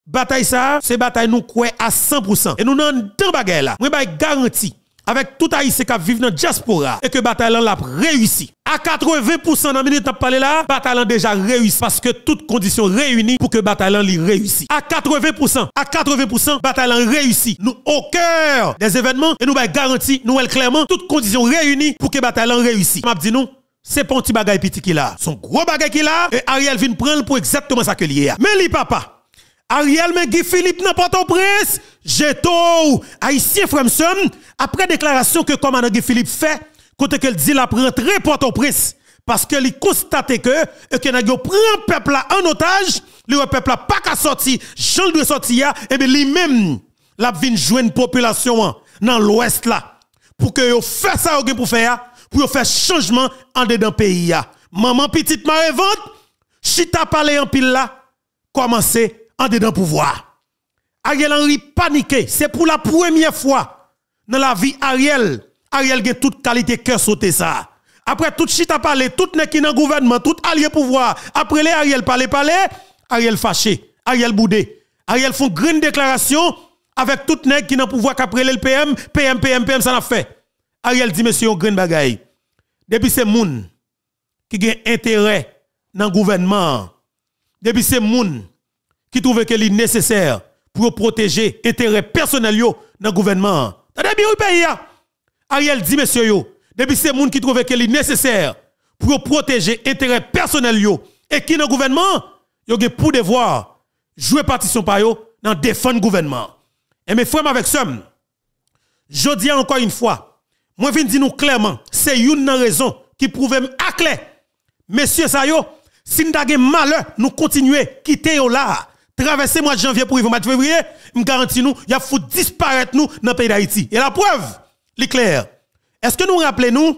Bataille ça, c'est bataille nous croit à 100%. Et nous n'en deux bagaille là. Moi bah garanti avec tout haïtien qui vivent dans la diaspora et que bataille l'a réussi. À 80% dans minute parler là, bataille déjà réussi parce que toutes conditions réunies pour que bataille li réussi. À 80%, bataille réussi. Nous au cœur des événements et nous bah garanti nous clairement toutes conditions réunies pour que bataille réussi. M'a dit nous c'est pas un petit bagay petit qui là, son gros bagay qui là et Ariel vient prendre pour exactement ça que lié. Mais li papa Ariel mais Guy Philippe n'a pas ton prince, jeto haïtien Fremson après déclaration que commandant Guy Philippe fait côté qu'elle dit la rentrer Port-au-Prince parce que il constate que n'a prend peuple là en otage, le peuple là pas qu'à sortir, Jean doit sortir et bien lui même la vinn joindre population dans l'ouest là pour que yo fait ça yo pour faire pour faire changement en dedans pays ya. Maman petite marée vente, chita parler en pile là, commencer en dedans pouvoir. Ariel Henry paniqué, c'est pour la première fois dans la vie Ariel a toute qualité cœur sauté ça. Après tout chita parler, tout nèg qui dans gouvernement, tout allié pouvoir, après les Ariel parler, Ariel fâché, Ariel boudé. Ariel font grande déclaration avec tout nèg qui dans pouvoir qu'après le PM ça n'a fait. Ariel dit monsieur grande bagaille. Depuis c'est moun qui gen intérêt dans le gouvernement. Depuis c'est moun qui trouve que c'est nécessaire pour protéger intérêt personnel yo dans le gouvernement. T'as bien pays ya. Ariel dit monsieur yo, depuis c'est moun qui trouve que c'est nécessaire pour protéger intérêt personnel yo et qui dans le gouvernement, yo gen pour devoir jouer partition par yo dans défendre le gouvernement. Et mes frères avec ça, je dis encore une fois, moi viens dire nous clairement, c'est une raison qui prouve à clair. Messieurs ça yo, si nous avons malheur, nous continuons quitter yo là. Traverser mois de janvier pour mois de février, me garantis nous, il faut disparaître nous dans le pays d'Haïti. Et la preuve, l'éclair. Est-ce que nous rappelons nous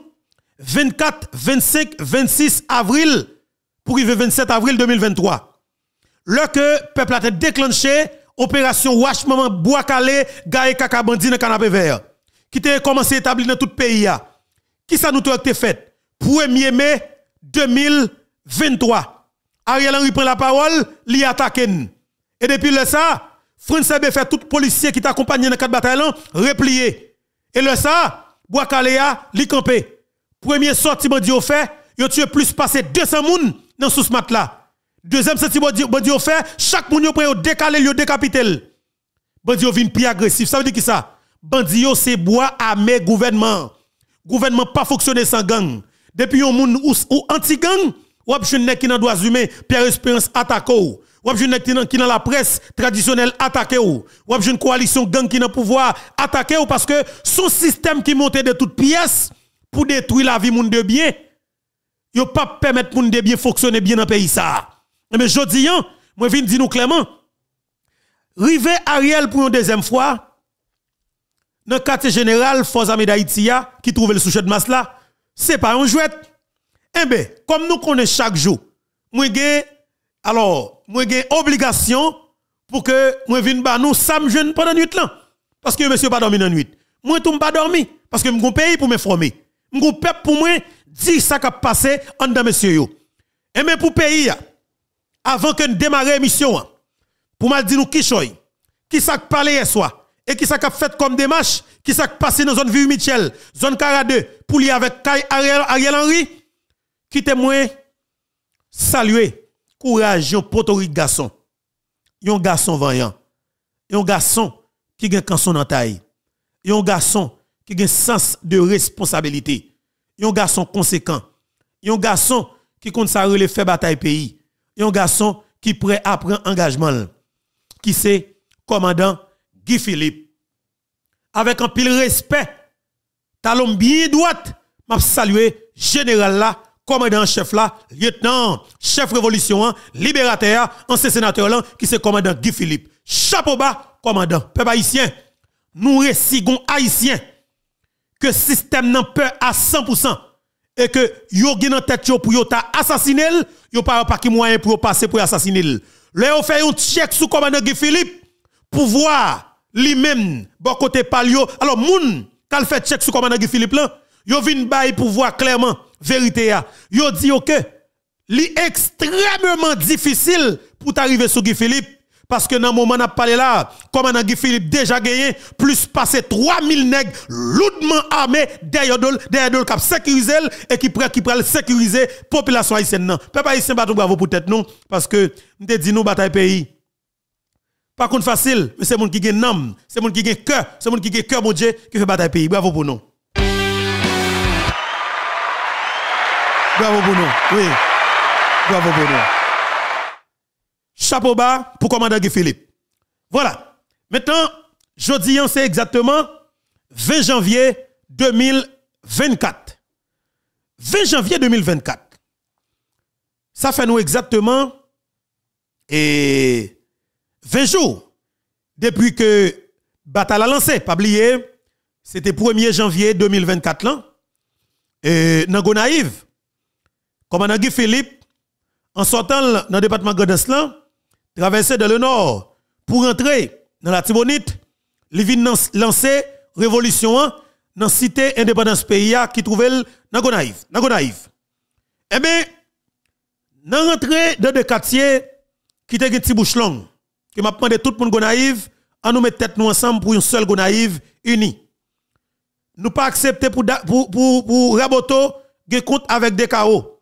24, 25, 26 avril pour arriver 27 avril 2023. Là que le peuple a déclenché opération Wash Maman Bois Calé, Gaé Kaka Bandi dans canapé vert. Qui a commencé à établir dans tout le pays. Qui ça nous a été fait? 1er mai 2023. Ariel Henry prend la parole, li attaque. Et depuis le ça, François B fait tout policier qui t'accompagne dans le cadre bataillon, replié. Et le ça, Bois-Caléa, li campé. Premier sorti bandi au fait, yo tué plus passé 200 moun dans sous mat là. Deuxième sorti bandi au fait, chaque moun yo prend yo décaler, yo décapiter. Bandi yo vinn plus agressif. Ça veut dire qui ça? Bandi yo c'est bois armé gouvernement. Gouvernement pas fonctionner sans gang. Depuis yon moun ou anti-gang, ou ap jwenn qui dans droits humains, Pierre Espérance attaque ou. Ou ap jwenn qui dans la presse traditionnelle attaque ou. Ou ap jwenn coalition gang qui dans pouvoir attaquer ou parce que son système qui monte de toutes pièces pour détruire la vie moun de bien. Yo pas permettre moun de bien fonctionner bien dans pays ça. Mais jodi an, moi vinn di nou clairement. Rive Ariel pour une deuxième fois dans le quartier général Forces Armées d'Haïti qui trouve le sous de masse là, c'est pas un jouet. Eh bien, comme nous connaissons chaque jour, moi j'ai obligation pour que moi vienne ba nous sam jeune pendant nuit là parce que monsieur pas dormi dans nuit. Moi tout pas dormi parce que m'gon pays pour m'informer. M'gon peuple pour moi dire ça qui a passé en dedans monsieur yo. Et mais pour pays avant que nous démarrer émission pour mal dire nous qui choy, qui ça parlé hier soir. Et qui ça a fait comme démarche, qui ça a passé dans zone Vieux Michel, zone 42, pour lier avec Ariel Henry, qui témoin saluer, courage, yon potorique garçon. Yon garçon vaillant. Yon garçon qui a canson dans taille. Yon garçon qui a sens de responsabilité. Yon garçon conséquent. Yon garçon qui compte sa relève fait bataille pays. Yon garçon qui prêt à prendre engagement. Qui c'est commandant Guy Philippe. Avec un pile respect, talon bien droite, m'a salué général là, commandant chef là, lieutenant, chef révolution, libérateur, ancien sénateur là, qui c'est commandant Guy Philippe. Chapeau bas, commandant, peuple haïtien, nous récigon haïtien, que système n'a peur à 100%, et que yo gen en tête yo pour yo ta assassiner, yo pas qui moyen pour passer pour assassiner. Là on fait un check sous commandant Guy Philippe pour voir lui-même bon côté palio. Alors moun kal fait check sous commandant Guy Philippe là, yo vinn bay pour voir clairement vérité ya. Yo dit que li extrêmement difficile pour t'arriver sur Guy Philippe Parce que dans le moment où on a parlé là, commandant Guy Philippe déjà gagné, plus passé 3000 nègres lourdement armés derrière le cap sécurisé et qui prêt sécuriser la population haïtienne. Non. Peuple haïtien, bravo pour tête nous, parce que nous te dit nous bataille pays. Pas contre facile, mais c'est monde qui gagne nom, c'est monde qui gagne cœur, c'est monde qui gagne cœur, mon Dieu, qui fait bataille pays. Bravo pour nous. Bravo pour nous. Oui. Bravo pour nous. Chapeau bas pour commandant Guy Philippe. Voilà. Maintenant, jeudi, c'est exactement 20 janvier 2024. 20 janvier 2024. Ça fait nous exactement 20 jours depuis que bataille a lancé. Pas oublier, c'était 1er janvier 2024 là. Dans Gonaïve, commandant Guy Philippe, en sortant dans le département Godeslan, traverser dans le nord pour entrer dans la Tibonite, il vient lancer révolution dans la cité indépendance pays qui trouvait dans Gonaïve. Eh bien, dans rentrer dans des quartiers qui étaient petit bouche longue, qui m'a demandé tout le monde Gonaïve, à nous mettre tête nous ensemble pour une seule Gonaïve unie. Nous pas accepter pour Raboto de compte avec des chaos.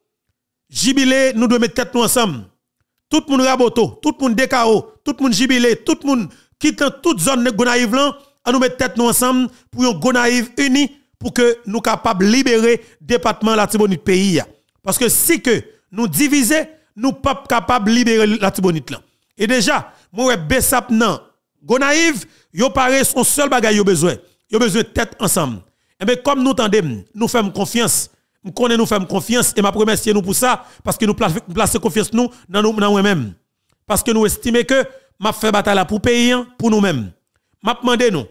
Jubilé, nous devons mettre tête nous ensemble. Tout le monde Raboto, tout le monde DKO, tout le monde Jubilé, tout le monde qui dans toute zone de Gonaïve là, à nous mettre tête nous ensemble pour une Gonaïve unie pour que nous capables de libérer le département la Tibonite pays. Parce que si que nous diviser, nous pas capables de libérer la Tibonite là. Et déjà, moi Bessap nan Gonaïve, yo paraît son seul bagage yo besoin. Yo besoin de tête ensemble. Et bien comme nous tendez, nous faisons confiance. Nous connaissons, nous faisons confiance et ma remercie nous pour ça parce que nous plaçons confiance nous dans nous-mêmes. Parce que nous estimons que m'a fait bataille pour pays pour nous-mêmes. M'a demandé nous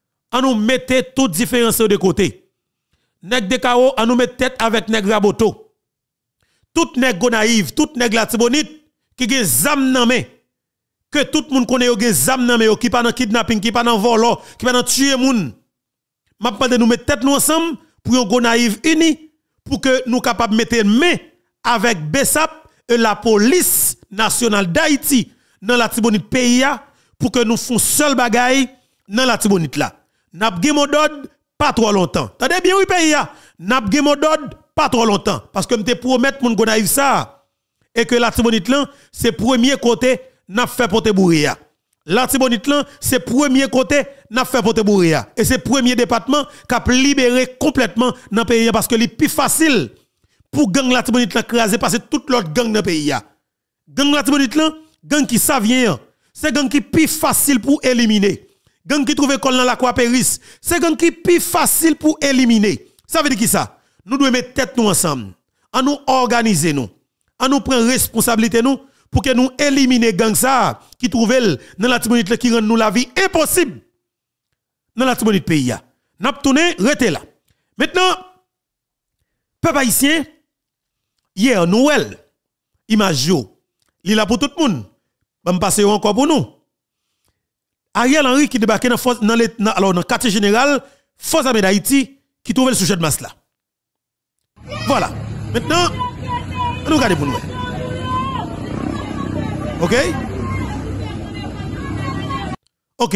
à nous mettre toutes différences de côté. Nèg de Kao à nous mettre tête avec nèg Raboto. Tout nèg Gonaïve, tout nèg la Tibonite qui gen zam nan men que tout le monde connaît yo gen zam nan men qui pas dans kidnapping, qui pas dans vol, qui pas dans tuer moun. M'a demandé nous mettre tête nous ensemble pour un Gonaïve uni pour que nous capables de mettre main avec Bessap et la police nationale d'Haïti dans la Tibonite pays pour que nous fassions seul bagaille dans la Tibonite là. N'a gen modod pas trop longtemps. Tendez bien oui pays n'a gen modod pas trop longtemps parce que me promettre mon Gonaïve ça et que la Tibonite là c'est premier côté n'a fait porter bourria. La Tibonite là c'est premier côté n'a fait porter bourria et c'est premier département qui a libéré complètement dans le pays parce que c'est plus facile pour gang la Tibonite là craser parce que toute l'autre gang dans le pays. Gang la Tibonite là, gang qui ça vient, c'est gang qui plus facile pour éliminer. Gang qui trouve école dans la Croix Péris, c'est gang qui plus facile pour éliminer. Ça veut dire qui ça? Nous devons mettre tête nous ensemble, à nous organiser nous, à nous prendre responsabilité nous pour que nous éliminer gang ça qui trouve dans la Tibonite qui rend nous la vie impossible dans la Tibonite pays. N'a pas tourné, restez là. Maintenant, peuple haïtien, hier Noël, image yo, il là pour tout le monde. Va me passer encore pour nous. Ariel Henry qui débarque dans le quartier général, Force armée d'Haïti qui trouve le sujet de masse là. Voilà. Maintenant, nous regardons pour nous. OK? OK.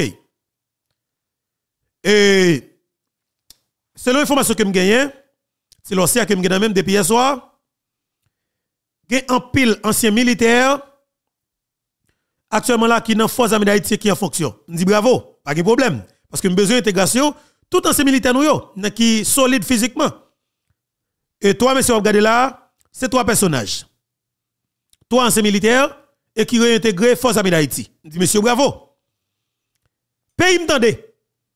Et selon l'information que je gagne, c'est l'ancien que je gagne même depuis hier soir, il y a un pile ancien militaire actuellement là qui dans force armée d'Haïti qui en fonction. Je dis bravo, pas de problème parce que besoin d'intégration, tout ancien militaire nous qui solide physiquement. Et toi monsieur regardez là, c'est trois personnages. Trois anciens militaires et qui réintégré force armée d'Haïti. Je dis monsieur bravo. Pays m'tendez.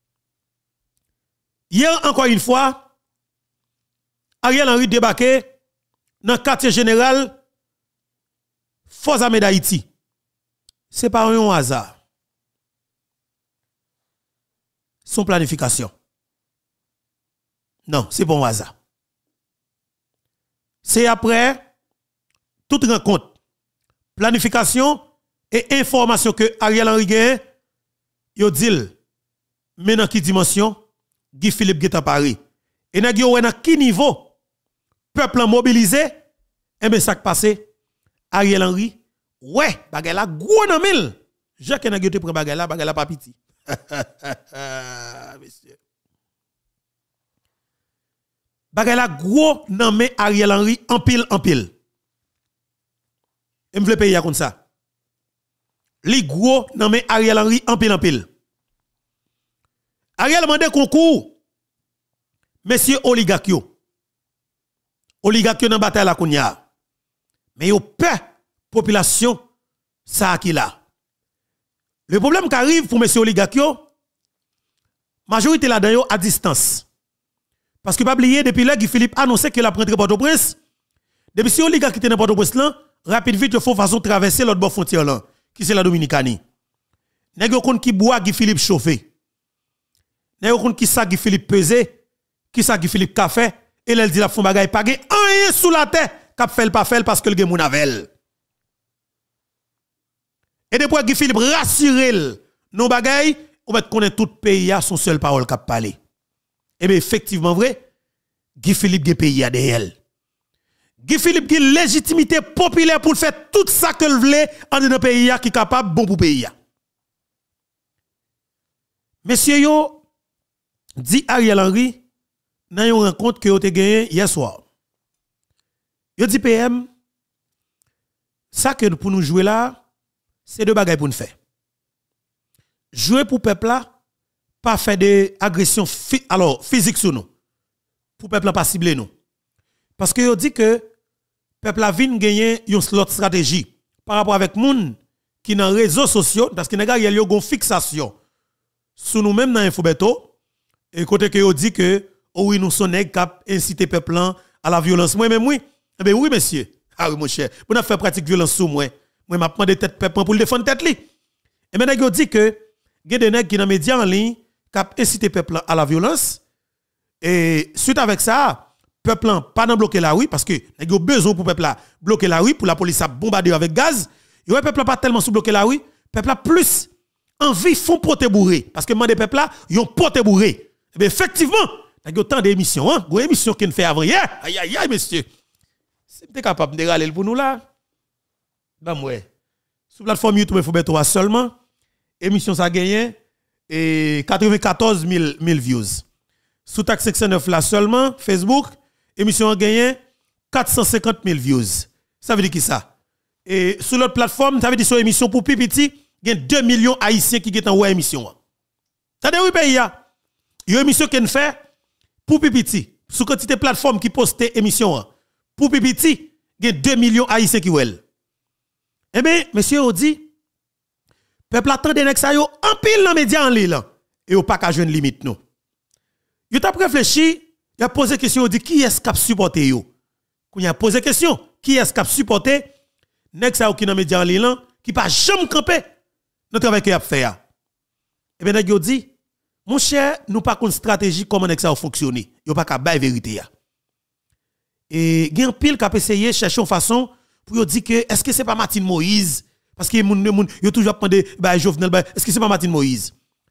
Hier encore une fois, Ariel Henry débarqué dans le quartier général Force armée d'Haïti. Ce n'est pas un hasard. Son planification. Non, c'est pas un hasard. C'est après toute rencontre, planification et information que Ariel Henry gagne, yo dit, mais dans quelle dimension Guy Philippe est à Paris. Et dans quel niveau peuple mobilisé, et bien ça qui passe, Ariel Henry, ouais, bagay la gros nan mille. Jacques n'a pas pris bagay la pas petit. Monsieur. Bagay la gros nan men Ariel Henry en pile. Et m'vle payer comme ça. Li gros nan men Ariel Henry en pile. Ariel mande concours. Monsieur oligarque yo. Oligarque nan bataille la kounya. Mais yo peur population ça qui là. Le problème qui arrive pour monsieur oligarque yo, majorité là-dedans yo à distance. Parce que pas oublier depuis là Guy Philippe annoncé que la prendre Port-au-Prince. Depuis si oligarque qui était dans Port-au-Prince là, rapide vite il faut façon traverser l'autre bord frontière là, qui c'est la Dominicanie. Nèg yo konn qui boit Guy Philippe chauffé. Nèg yo konn qui ça Guy Philippe pesé, qui ça Guy Philippe café et elle dit la fond bagay pa gen rien sous la terre, k'ap fait pas fait parce que le gen moun avel. Et depuis Guy Philippe rassure nos bagay, on va connaître tout pays a son seul parole k'ap parler. Et bien effectivement vrai, Guy Philippe gen pays a derrière. Guy Philippe gen légitimité populaire pour faire tout ça que le vle en dans pays a qui capable bon pour pays a. Monsieur yo dit Ariel Henry dans une rencontre que vous avez gagné hier soir. Yo dit PM ça que pour nous jouer là, c'est deux bagages pour nous faire. Jouer pour peuple là, pas faire des agressions physiques sur nous. Pour peuple là pas cibler nous. Parce que yo dit que peuple là vinn gagner une autre stratégie par rapport avec moun qui dans réseaux sociaux parce que nèg a yo gon fixation sous nous même dans Infobeto et côté que yo dit que oh oui nous son nèg cap inciter peuple là à la violence. Moi même oui. Eh bien oui monsieur. Ah oui mon cher. Vous n'a fait pratique violence sur moi. Moi m'a demandé tête peuple pour le défendre tête li. Et maintenant yo dit que gen des nèg qui dans médias en ligne cap inciter peuple à la violence et suite avec ça peuple pas dans bloquer la rue parce que nèg yo besoin pour peuple là bloquer la rue pour la police à bombarder avec gaz. Et ouais peuple pas tellement sous bloquer la rue, peuple a plus envie font pote bourré parce que mandé peuple là yon pote bourré. Et bien effectivement nèg yo tant d'émissions hein, go émission qu'on fait avant hier. Aïe aïe aïe monsieur. C'est capable de râler pour nous là. Ben ouais. Sur plateforme YouTube Infobeto seulement émission ça gagné et 94 000 views. Sous taxe 509 là seulement Facebook émission a gagné 450 000 views. Ça veut dire qui ça? Et sur l'autre plateforme, ça veut dire sur émission pour Pipiti, il y a 2 millions haïtiens qui sont en ouais émission. Ça veut dire oui pays ya. Il y a une émission qui fait pour Pipiti. Sous quantité de plateforme qui poste émission pour Pipiti, il y a 2 millions haïtiens qui well. Eh bien, monsieur on dit peuple attend des nèg sa yo en pile dans média en ligne et au pas ka joindre limite nous. Yo t'a réfléchi, il a posé question, il dit qui est-ce qui a supporté yo? Quand il a posé question, qui est-ce qui a supporté nèg sa yo qui dans média en ligne qui pas jamais camper dans travail qu'il a fait. Et bien nèg yo dit mon cher, nous pas une stratégie comment nèg sa yo fonctionner. Yo pas ka bailler vérité ya. Et gen pile qui a essayé chercher une façon pour dire que est-ce que c'est pas Martine Moïse parce que moun yo toujours demandé bah Jovenel bah est-ce que c'est pas Martine Moïse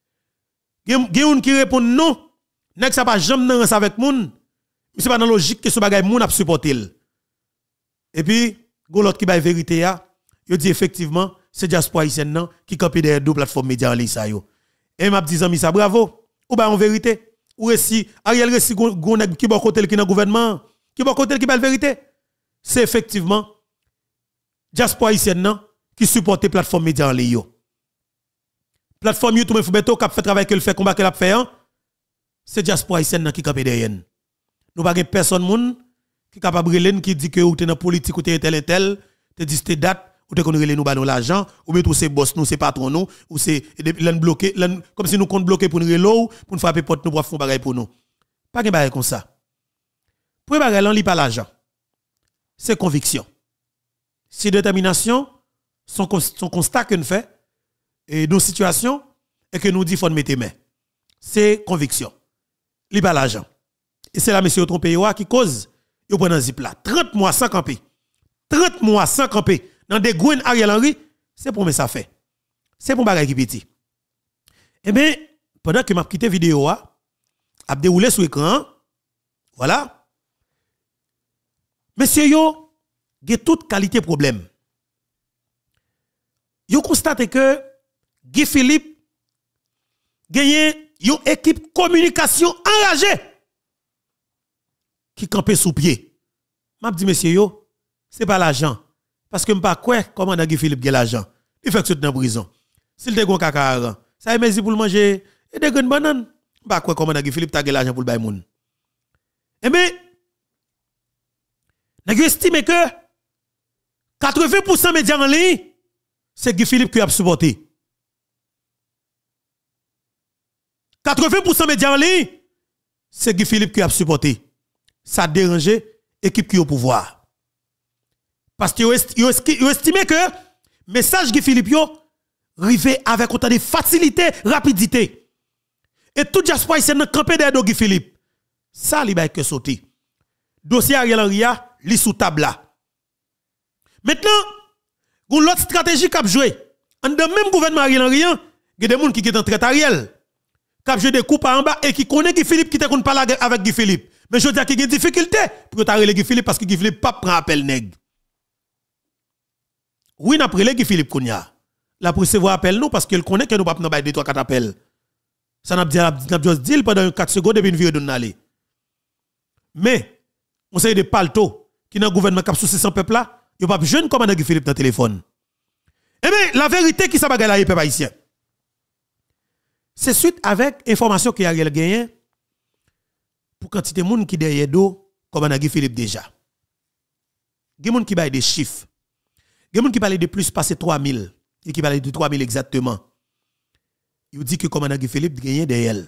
gen qui répond non nèg ça pas jamais nan avec moun c'est pas dans logique que ce bagay moun a supporter et puis go l'autre qui bail vérité ya yo dit effectivement c'est diaspora haïtienne nan qui camper derrière deux plateformes médias en ligne ça yo et m'a dit ami ça bravo ou ba en vérité ou récit Ariel récit gon nèg qui bon côté qui dans gouvernement qui bon côté qui bail vérité c'est effectivement diaspora haïtienne nan qui supporte plateforme média en ligne. Plateforme YouTube Infobeto qui fait travail que le fait combat qu'elle a fait c'est diaspora haïtienne qui campe derrière. Nous pas personne moun qui capable relève qui dit que ou t'es dans politique ou t'es tel te dit cette date ou t'es qu'on relève nous ba l'argent ou bien tout c'est boss nous c'est patron nous ou c'est l'en bloqué comme si nous compte bloquer pour nous relow pour nous frapper porte nous pour faire bagay pour nous. Pas gen bagay comme ça. Pour bagay là li pas l'argent. C'est conviction. C'est détermination, son constat que nous fait et nos situations et que nous dit faut mettre main. C'est conviction. Li pas l'argent. Et c'est là monsieur trompé qui cause yo prend un zip là 30 mois sans camper. 30 mois sans camper dans des gouines Ariel Henry, c'est pour me ça fait. C'est pour bagay qui petit. Eh bien, pendant que m'a quitté vidéo a déroulé sur écran, voilà. Monsieur yo il y a toute qualité problème. Yo constate que Guy Philippe gagne une équipe communication enragée qui campait sous pied. M'a dit monsieur yo, c'est pas l'argent parce que m'pas quoi commandant Guy Philippe gagne l'argent. Il fait que tout dans prison. S'il te gon kaka, ça est merci pour le manger et des graines banane. M'pas quoi commandant Guy Philippe t'a gagne l'argent pour le bay moun. Eh bien, n'a estimé que 80% médias en ligne, c'est Guy Philippe qui a supporté. 80% médias en ligne, c'est Guy Philippe qui a supporté. Ça a dérangé l'équipe qui est au pouvoir. Parce que vous estimez que message Guy Philippe arrivé avec autant de facilité, rapidité. Et tout diaspora c'est dans campé de Guy Philippe. Ça li ba que sauter. Dossier Ariel Henry li sous table là. Maintenant, gon l'autre stratégie qu'a joué. En dans même gouvernement Ariel Henry, il y a des gens qui sont en traite Ariel. Qui joué des coups en bas et qui connaît Guy Philippe qui te kon parler avec Guy Philippe. Mais je dis qu'il y a des difficultés pour t'arrêter Guy Philippe parce que Guy Philippe pas prend appel nèg. Oui, n'a prélé Guy Philippe Kounia. La pour recevoir appel nous parce qu'il connaît que nous pas prendre 2 3 4 appels. Ça n'a juste dit pendant 4 secondes et puis une vie de aller. Mais on sait des palto qui dans gouvernement cap sous 600 peuple là, yo pas jeune commandant Guy Philippe dans téléphone. Eh bien, la vérité qui ça bagay là peuple haïtien. C'est suite avec information qui a gagné pour quantité de monde qui derrière do commandant Guy Philippe déjà. Gen monde qui bail des chiffres. Gen monde qui parle de plus passer 3000 et qui parle de 3000 exactement. Il dit que commandant Guy Philippe gagne derrière.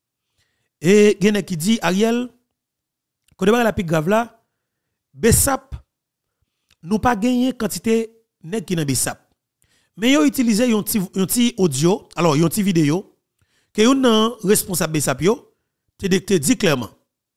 Et gen qui dit Ariel quand débat la plus grave là, Bessap nous pas gagné quantité nèg qui dans Bessap. Mais yo utilisé un petit audio, alors un petit vidéo que yon responsable Bessap yo te dit clairement.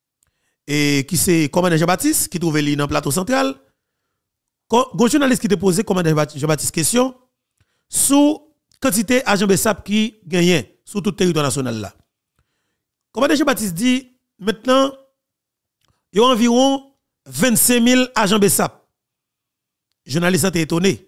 Et qui c'est commandant Jean-Baptiste qui trouve li dans plateau central. Gon journaliste qui te posé commandant Jean-Baptiste question sous quantité agent Bessap qui gagne sur tout le territoire national là. Commandant Jean-Baptiste dit maintenant il y a environ 25 000 agents Bessap. Journaliste était étonné.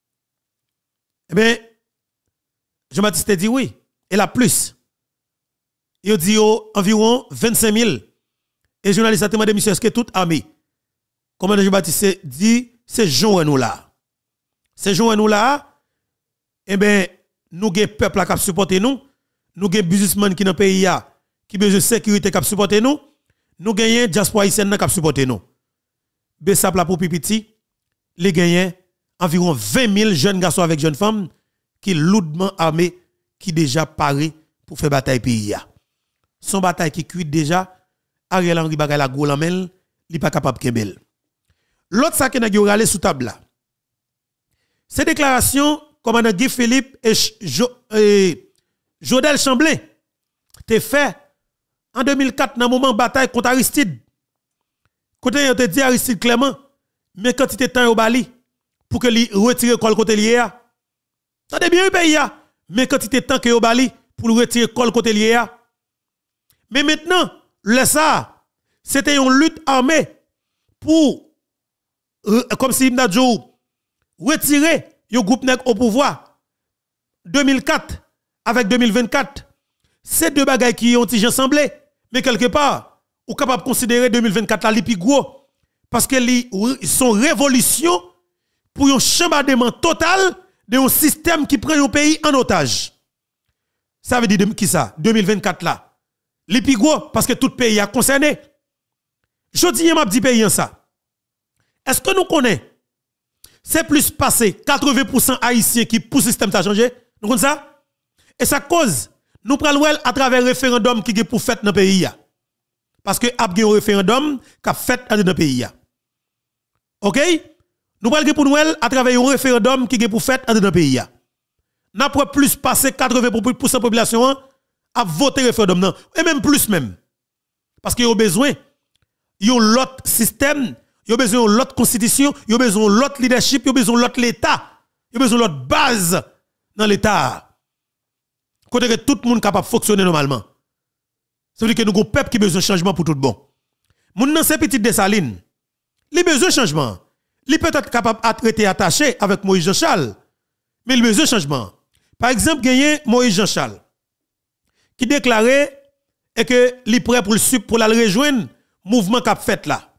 Eh bien, Jean-Baptiste dit oui. Et la plus. Il dit environ 25 000. Et journaliste a demandé, monsieur, est-ce que toute armée? Comment Jean-Baptiste dit, c'est Jean nous là. C'est Jean nous là. Eh bien, nous avons peuple qui supporte nous. Nous avons businessmen qui dans le pays qui besoin de sécurité qui supporte nous. Nous gagnons diaspora haïtienne qui supporte nous. Bessap la pour pipiti, les gagnants environ 20 000 jeunes garçons avec jeunes femmes qui lourdement armés qui déjà paré pour faire bataille pays. Son bataille qui cuit déjà, Ariel Henry bagay la gros lamel, li pas capable kembel. L'autre ça qui n'a ralé sous table là. Ces déclarations commandant Guy Philippe et Jodel Chamblin te fait en 2004 dans moment bataille contre Aristide. Côté on te dit Aristide Clément, mais quand il était temps au Bali pour que lui retire col côté lié. Tendez bien le pays mais quand il était temps que au Bali pour retirer col côté lié. Mais maintenant, le ça, c'était une lutte armée pour comme si Mnadjou retirer le groupe nèg au pouvoir 2004 avec 2024. C'est deux bagailles qui ont ensemble, mais quelque part, ou capable de considérer 2024 la li pi gros parce que son révolution pour un chambardement total de un système qui prend un pays en otage. Ça veut dire qui ça 2024 là. Li pi gros parce que tout pays a concerné. Je dis m'a dit pays en ça. Est-ce que nous connaissons c'est plus passé 80% haïtiens qui pour système ça changer? Nous connaissons ça? Et ça cause nous prenons à travers référendum qui est pour fait dans le pays. Parce que a un référendum qui a fait dans le pays. OK? Nous prenons pour nous à travers un référendum qui est pour fait dans le pays. N'a pas plus passé 80% de la population à voter référendum non et même plus même. Parce qu'il y a besoin y a l'autre système, il y a besoin de l'autre constitution, il y a besoin de l'autre leadership, il y a besoin de l'autre l'État, il y a besoin de l'autre base dans l'État. Côté que tout le monde est capable de fonctionner normalement. Ça veut dire que nous avons un peuple qui a besoin de changement pour tout bon. Moun nan se petit Dessalines, il a besoin de changement. Il peut être capable d'être attaché avec Moïse Jean-Charles, mais il a besoin de changement. Par exemple, gagné Moïse Jean-Charles qui déclarait et que li prêt pour la rejoindre mouvement qu'a fait là.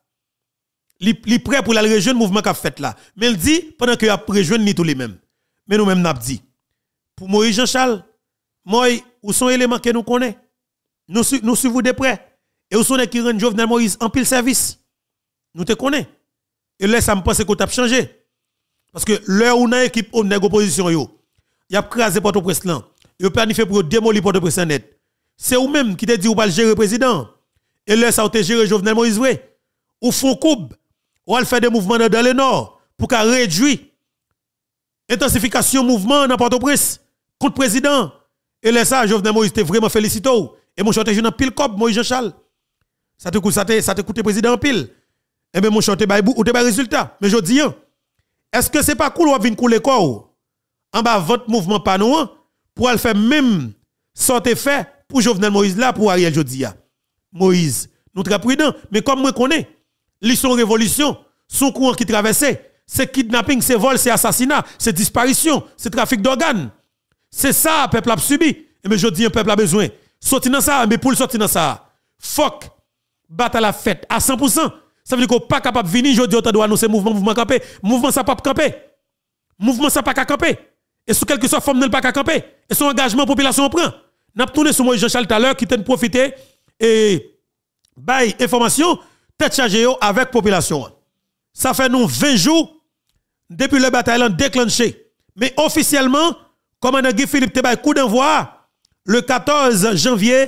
Li prêt pour la rejoindre mouvement qu'a fait là. Mais il dit pendant que a rejoindre ni tous les mêmes. Mais nous même n'a dit pour Moïse Jean-Charles, Moïse où sont les éléments que nous connaissons. Nous suivons de près et où sont les qui rendent Jovenel Moïse en pile service. Nous te connaissons. Et là ça me pense que tu as changé. Parce que l'heure où on a équipe on nèg opposition yo, y a crasé Port-au-Prince là. Yo planifié pour démolir Port-au-Prince net. C'est ou même qui te dit ou pas le gérer président. Et là ça te gérer Jovenel Moïse vrai. Ou font coupe ou al faire des mouvements dans le nord pour qu'à réduire intensification mouvement dans Port-au-Prince contre président. Et là ça Jovenel Moïse te vraiment félicité et mon chanteur dans pile cop Moïse Jean-Charles. Ça te coûte président en pile. Et bien mon chanteur ou te ba résultat. Mais je dis est-ce que c'est pas cool ou venir couler corps en bas votre mouvement pas nous pour aller faire même sorte fait pour Jovenel Moïse là pour Ariel Jodia. Moïse, nous très prudent, mais comme moi connais, li son révolution, son courant qui traversait, c'est kidnapping, c'est vol, c'est assassinat, c'est disparition, c'est trafic d'organes. C'est ça le peuple a subi. Et mais je dis un peuple a besoin. Sortir dans ça, mais pour le sortir dans ça, fuck, battre la fête à 100%. Ça veut dire qu'on n'est pas capable de venir, je dis, on doit annoncer mouvement campé. Mouvement ça pas camper. Mouvement ça pas camper. Et sous quelque soit forme ne pas camper. Et son engagement population prend. N'a pas tourné sur moi Jean-Charles tout à l'heure qui t'a profité et bail information tête chargée avec population. Ça fait nous 20 jours depuis le bataillon déclenché. Mais officiellement, commandant Guy Philippe te bail coup d'envoi le 14 janvier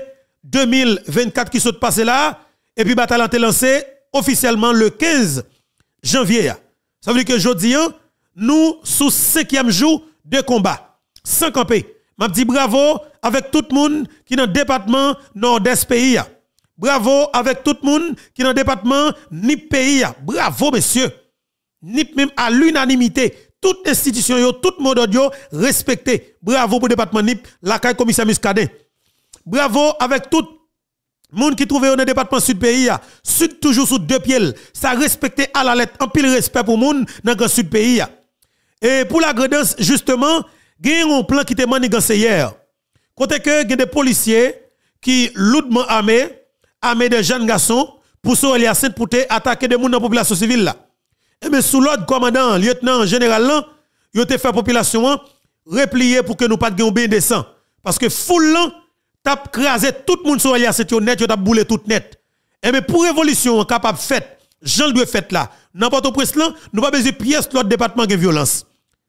2024 qui s'est passé là et puis bataillon est lancé officiellement le 15 janvier. Ça veut dire que jeudi, nous, sous 5e jour de combat, sans camper. Je dis bravo avec tout le monde qui est dans le département nord-est pays. Bravo avec tout le monde qui est dans le département NIP pays. Bravo, messieurs. NIP même à l'unanimité. Toute institution, tout le monde respecté. Bravo pour le département NIP, la caille commissaire Muscadet. Bravo avec tout monde qui trouve dans le département sud pays, sud toujours sous deux pieds, ça respecte à la lettre, en pile respect pour monde dans le sud pays. Et pour la gradance, justement, il y a un plan qui te manigancé hier. Côté que il y a des policiers qui lourdement armés des jeunes garçons pour se relier à Sainte pour attaquer des gens dans la population civile là. Et mais sous l'ordre commandant, lieutenant général là, il a fait population replier pour que nous pas de bien descend parce que foule là t'a crasé tout le monde sur relier à Sainte net, il t'a boulé tout net. Et mais pour révolution capable fait, Jean doit fait là. N'importe Port-au-Prince là, nous pas besoin pièce l'autre département de violence.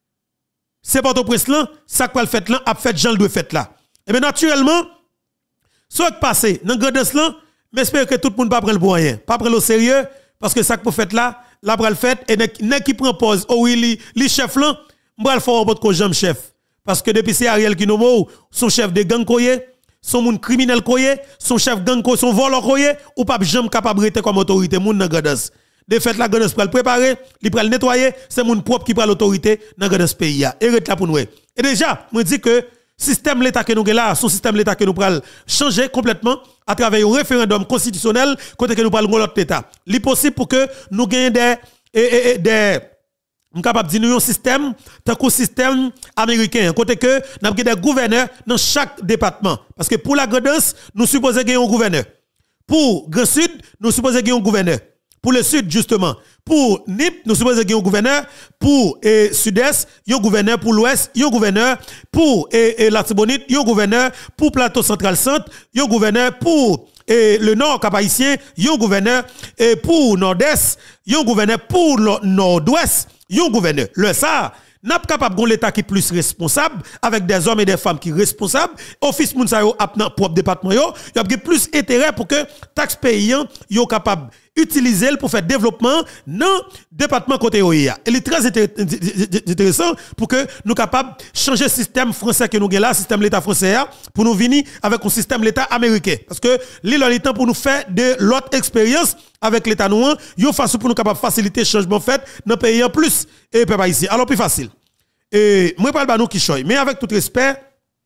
C'est Port-au-Prince là, ça quoi le fait là, a fait Jean doit fait là. Et bien naturellement, ce qui passe dans Gredens là, j'espère que tout le monde pas prendre pour rien, pas prendre au sérieux parce que ça que pour fait là, la pral fait et ne qui prend pause, oh oui, li chef là, m'bral fort votre jambe chef parce que depuis c'est Ariel qui nomme son chef de gang koyé, son moun criminel koyé, son chef gang koyé, son voleur koyé ou pas jamais capable rester comme autorité moun dans Gredens. De fait la Gredens pral préparer, li pral nettoyer, c'est moun propre qui prend l'autorité dans Gredens pays et rete là pour nous. Et déjà, moi dis que système l'État que nous avons là, son système l'État que nous pral changer complètement à travers un référendum constitutionnel côté que nous parlons de l'autre État. Il est possible pour que nous gagnions des capable de dire un système tant qu'un système américain côté que nous avons des gouverneurs dans chaque département parce que pour la Gredens nous supposons gagner un gouverneur. Pour Grand Sud, nous supposons gagner un gouverneur. Pour le sud, justement. Pour NIP, nous supposons qu'il y a un gouverneur. Pour sud-est, il y a un gouverneur. Pour l'ouest, il y a un gouverneur. Pour la Tibonite, il y a un gouverneur. Pour Plateau Central-Centre, il y a un gouverneur. Pour le nord cap-haïtien, il y a un gouverneur. Et pour nord-est, il y a un gouverneur. Pour le nord-ouest, il y a un gouverneur. Le ça, n'a pas capable de l'État qui est plus responsable, avec des hommes et des femmes qui sont responsables. Office Mounsayo a propre département, il y a plus intérêt pour que tax payants soient capables d'utiliser pour faire développement dans le département côté OIA. Il est très intéressant pour que nous capables de changer le système français que nous avons là, le système l'État français, pour nous venir avec un système l'État américain. Parce que l'île est temps pour nous faire de l'autre expérience avec l'État noir, il façon pour nous capables de faciliter le changement fait dans le pays en plus et peuple ici. Alors plus facile. Et moi je parle nous qui choy, mais avec tout respect,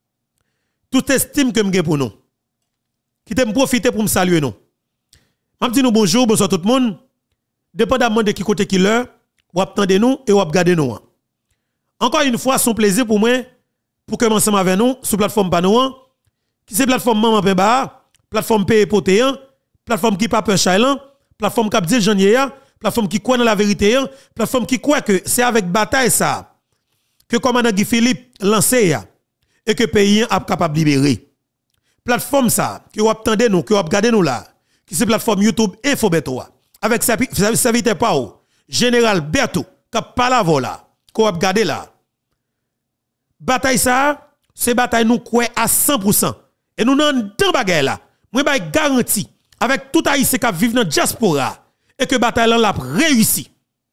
toute estime que j'ai pour nous, qui t'aime profiter pour me saluer nous. Je dis nous bonjour, bonsoir tout le monde. Dépendamment de qui côté qui l'heure, ou attendez nous et ou regardez nous. Encore une fois, son plaisir pour moi pour que ensemble avec nous sur plateforme Panouan qui c'est plateforme Maman Pemba, plateforme P Potéan, plateforme qui pas peur Chailan, plateforme qui dit Janvier, plateforme qui croit dans la vérité, plateforme qui croit que c'est avec bataille ça que commandant Guy Philippe lancé et que pays a capable de libérer. Plateforme ça que vous attendez nous, que vous regardez nous là, qui c'est plateforme YouTube Info Beto avec serviteur Pao, Général Berto, qui pas la vola, que vous regardez là. Bataille ça, c'est bataille nous croit à 100%. Et nous n'en deux bagaille là. Moi ba garanti avec tout haïtien qui vivent dans diaspora et que bataille là l'a réussi.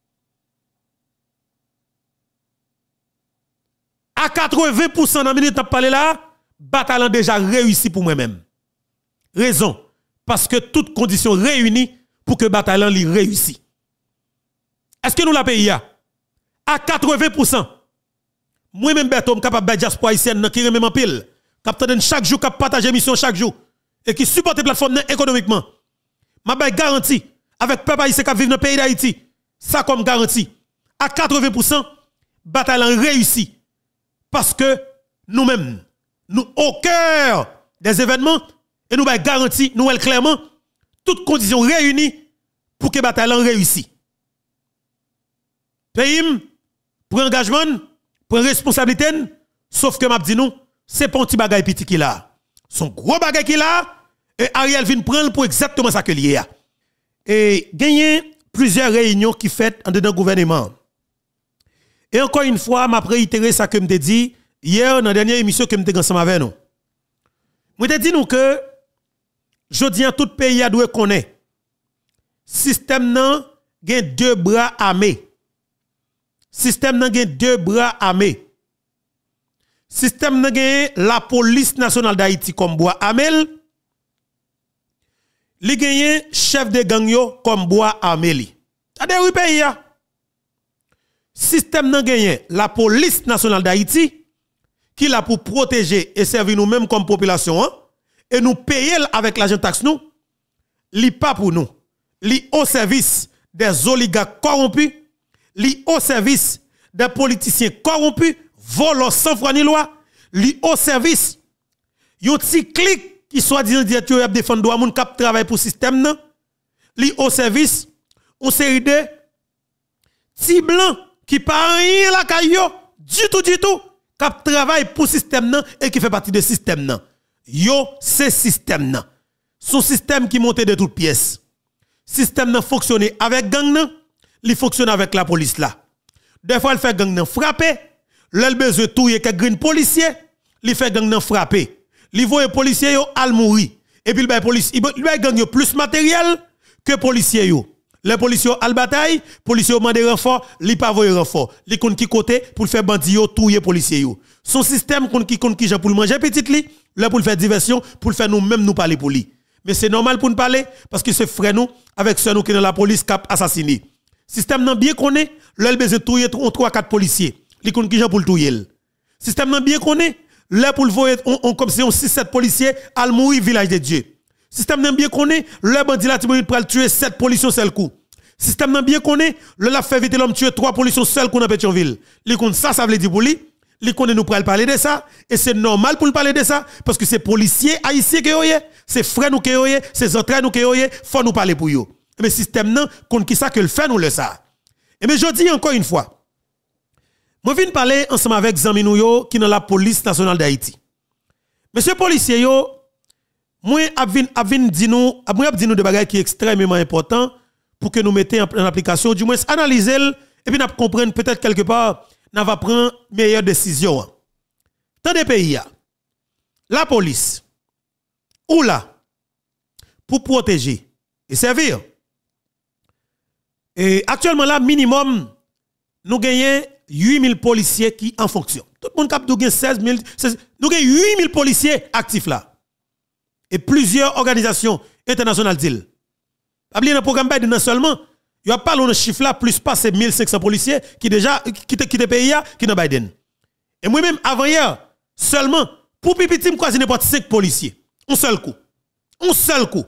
À 80% dans minute n'a parlé là, bataille là déjà réussi pour moi-même. Raison parce que toutes conditions réunies pour que bataille là réussi. Est-ce que nous la pays à 80%? Moi-même Bertom capable de diaspora haïtienne qui remet en pile, capable chaque jour cap partager mission chaque jour et qui supporte plateforme économiquement. Ma bail garantie avec peuple haïtien qui vivent dans le pays d'Haïti, ça comme garantie à 80% bataille réussi parce que nous-mêmes nous au cœur des événements et nous bail garantie nous clairement toutes conditions réunies pour que bataille réussi. Pays pour engagement, pour responsabilité, sauf que m'a dit nous, c'est pas un petit bagay petit qui là. Son gros bagay qui là, et Ariel vient prendre pour exactement ça que lié. Et gagné plusieurs réunions qui faites en dedans gouvernement. Et encore une fois, m'a réitéré ça que m'te dit hier dans la dernière émission que m'te ensemble avec nous. M'te dit nous que jodi en tout pays a doit connaître système nan gen deux bras armés. Système nan gen deux bras armés. Système nan gen la police nationale d'Haïti comme bois armé. Li gen chef de gang yo comme bois armé li. Ade oui pays ya. Système nan gen la police nationale d'Haïti qui la pour protéger et servir nous mêmes comme population hein, et nous payer avec l'argent taxe nous. Li pas pour nous. Li au service des oligarques corrompus. Li au service des politiciens corrompus, volant sans foi ni loi, li au service yon ti clic qui soit disant directeur y a défendre droit moun k'ap travail pour système nan, li au service on série de ti blanc qui pas rien la kayo du tout k'ap travail pour système nan et qui fait partie de système nan. Yo c'est système nan. Son système qui monte de toutes pièces. Système nan fonctionne avec gang nan, li fonctionne avec la police là. Des fois, il fait gang nan frapper, l'el besoin touyer quelques green policiers, il fait gang nan frapper. Il voit policiers yo al mourir. Et puis il bay police, il bay gang yo plus matériel que policiers yo. Les policiers al bataille, policiers yo mande renfort, li pa voye renfort. Li kon ki côté pour faire bandi yo touyer policiers yo. Son système kon ki jan pour manger petit li, là pour faire diversion, pour faire nous même nous parler pour lui. Mais c'est normal pour nous parler parce que c'est frère nous avec ceux nous qui dans la police cap assassiné. Système nan bien connaît, l'el besoin touyer 3-4 policiers. Li kon ki jan pour le touyer. Système nan bien connaît, là pour le voyer on comme si on 6-7 policiers al mourir village de Dieu. Système nan bien connaît, le bandi la tibonite pour tuer 7 policiers seul coup. Système nan bien connaît, le la fait vite l'homme tuer 3 policiers seul coup dans Pétionville. Li kon ça veut dire pour lui. Li connaît nous pral parler de ça et c'est normal pour nous parler de ça parce que c'est policiers haïtiens qui yoye, c'est frères nous qui yoye, c'est entraîneurs nous qui yoye, faut nous parler pour yo. Mais système nan contre qui ça que le fait nous le ça. Et mais je dis encore une fois. Moi viens parler ensemble avec zami nou yo qui dans la police nationale d'Haïti. Monsieur policier yo, moi avin di nous de bagages qui est extrêmement important pour que nous mettions en application, du moins analyser et puis nous comprendre peut-être quelque part n'a va prendre meilleure décision. Dans des pays la police ou là pour protéger et servir. Et actuellement là minimum nous gagnons 8000 policiers qui en fonction. Tout le monde cap nous gagne 16000 nous gagnons 8000 policiers actifs là. Et plusieurs organisations internationales disent. Pas oublier le programme Biden seulement il y a pas le chiffre là plus pas c'est 1500 policiers qui déjà quitté pays qui dans Biden. Et moi même avant hier seulement pour pipiti me croiser n'importe 5 policiers. Un seul coup. Un seul coup.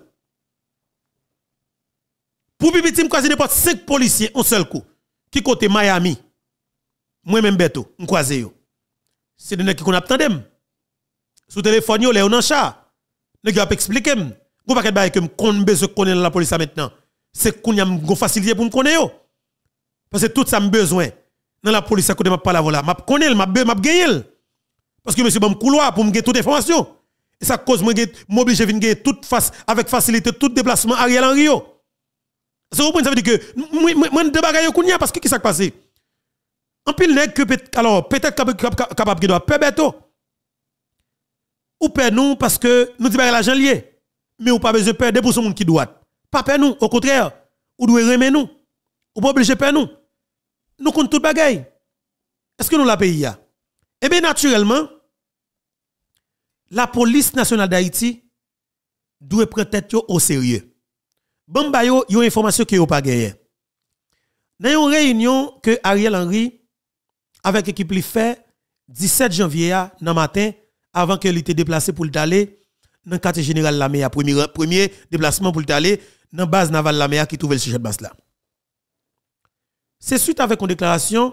Pour pipiti me croiser n'importe 5 policiers un seul coup. Qui côté Miami. Moi même Beto, me croiser yo. c'est des nèg qui qu'on attendem. Sous téléphone yo, les on en chat. Nèg a expliquer m. Go paquet bail que m konn besoin connaître la police maintenant. C'est qu'on y a une facilité pour me connaître yo. Parce que tout ça me besoin dans la police à côté m'a parler là, m'a connaître, m'a gagner. Parce que monsieur bon couloir pour me gagner toute information. Et ça cause moi m'oblige venir gagner toute face avec facilité tout déplacement Ariel Henry yo. Ça vous ça veut dire que moi de bagaille kounya parce que qui ça passé? En pile nèg que alors peut-être capable qui doit beto. Ou perd nous parce que nous dit l'argent lié. Mais ou pas besoin de perdre pour ce monde qui doit. Pas perdre nous, au contraire. Ou doit remettre nous. Ou pas obligé de perdre nous. Nous comptons tout bagaille. Est-ce que nous la pays ya? Eh bien naturellement la police nationale d'Haïti doit prendre tête au sérieux. Bon ba yo yon information que yo pas gagné. Dans une réunion que Ariel Henry avec équipe li fait 17 janvier dans matin avant que il était déplacé pour aller dans le quartier général Lamea premier déplacement pour aller dans base navale Lamea qui trouve le sujet de base là. C'est suite avec une déclaration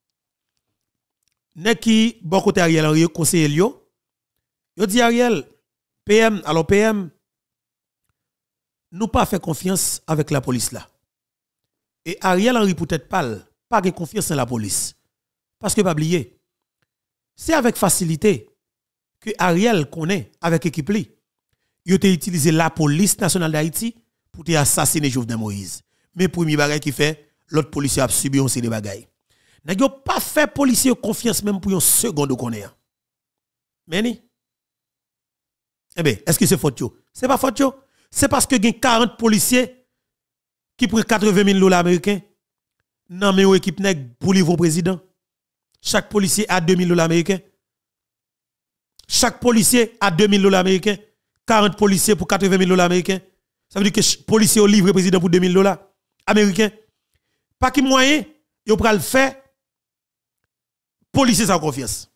n'est qui bon côté Ariel Henry conseiller yo dit Ariel PM alors PM nous pas fait confiance avec la police là. Et Ariel Henry peut-être pas de confiance dans la police. Parce que pas oublier, c'est avec facilité que Ariel connaît avec équipe li. Il a utilisé la police nationale d'Haïti pour assassiner Jovenel Moïse. Mais premier bagay qui fait, l'autre policier a subi un série de bagay. N'a pas fait policier confiance même pour une seconde qu'on est. Mais ni. Eh bien, est-ce que c'est faute yo? C'est pas faute yo. C'est parce que il y a 40 policiers qui prennent 80 000 $ américains dans mes équipe pour livrer au président. Chaque policier a 2 000 $ américains. Chaque policier a 2 000 $ américains. 40 policiers pour 80 000 $ américains. Ça veut dire que les policiers ont livré le président pour 2 000 $ américains. Pas qui moyen, ils pral le faire. Policiers sans confiance.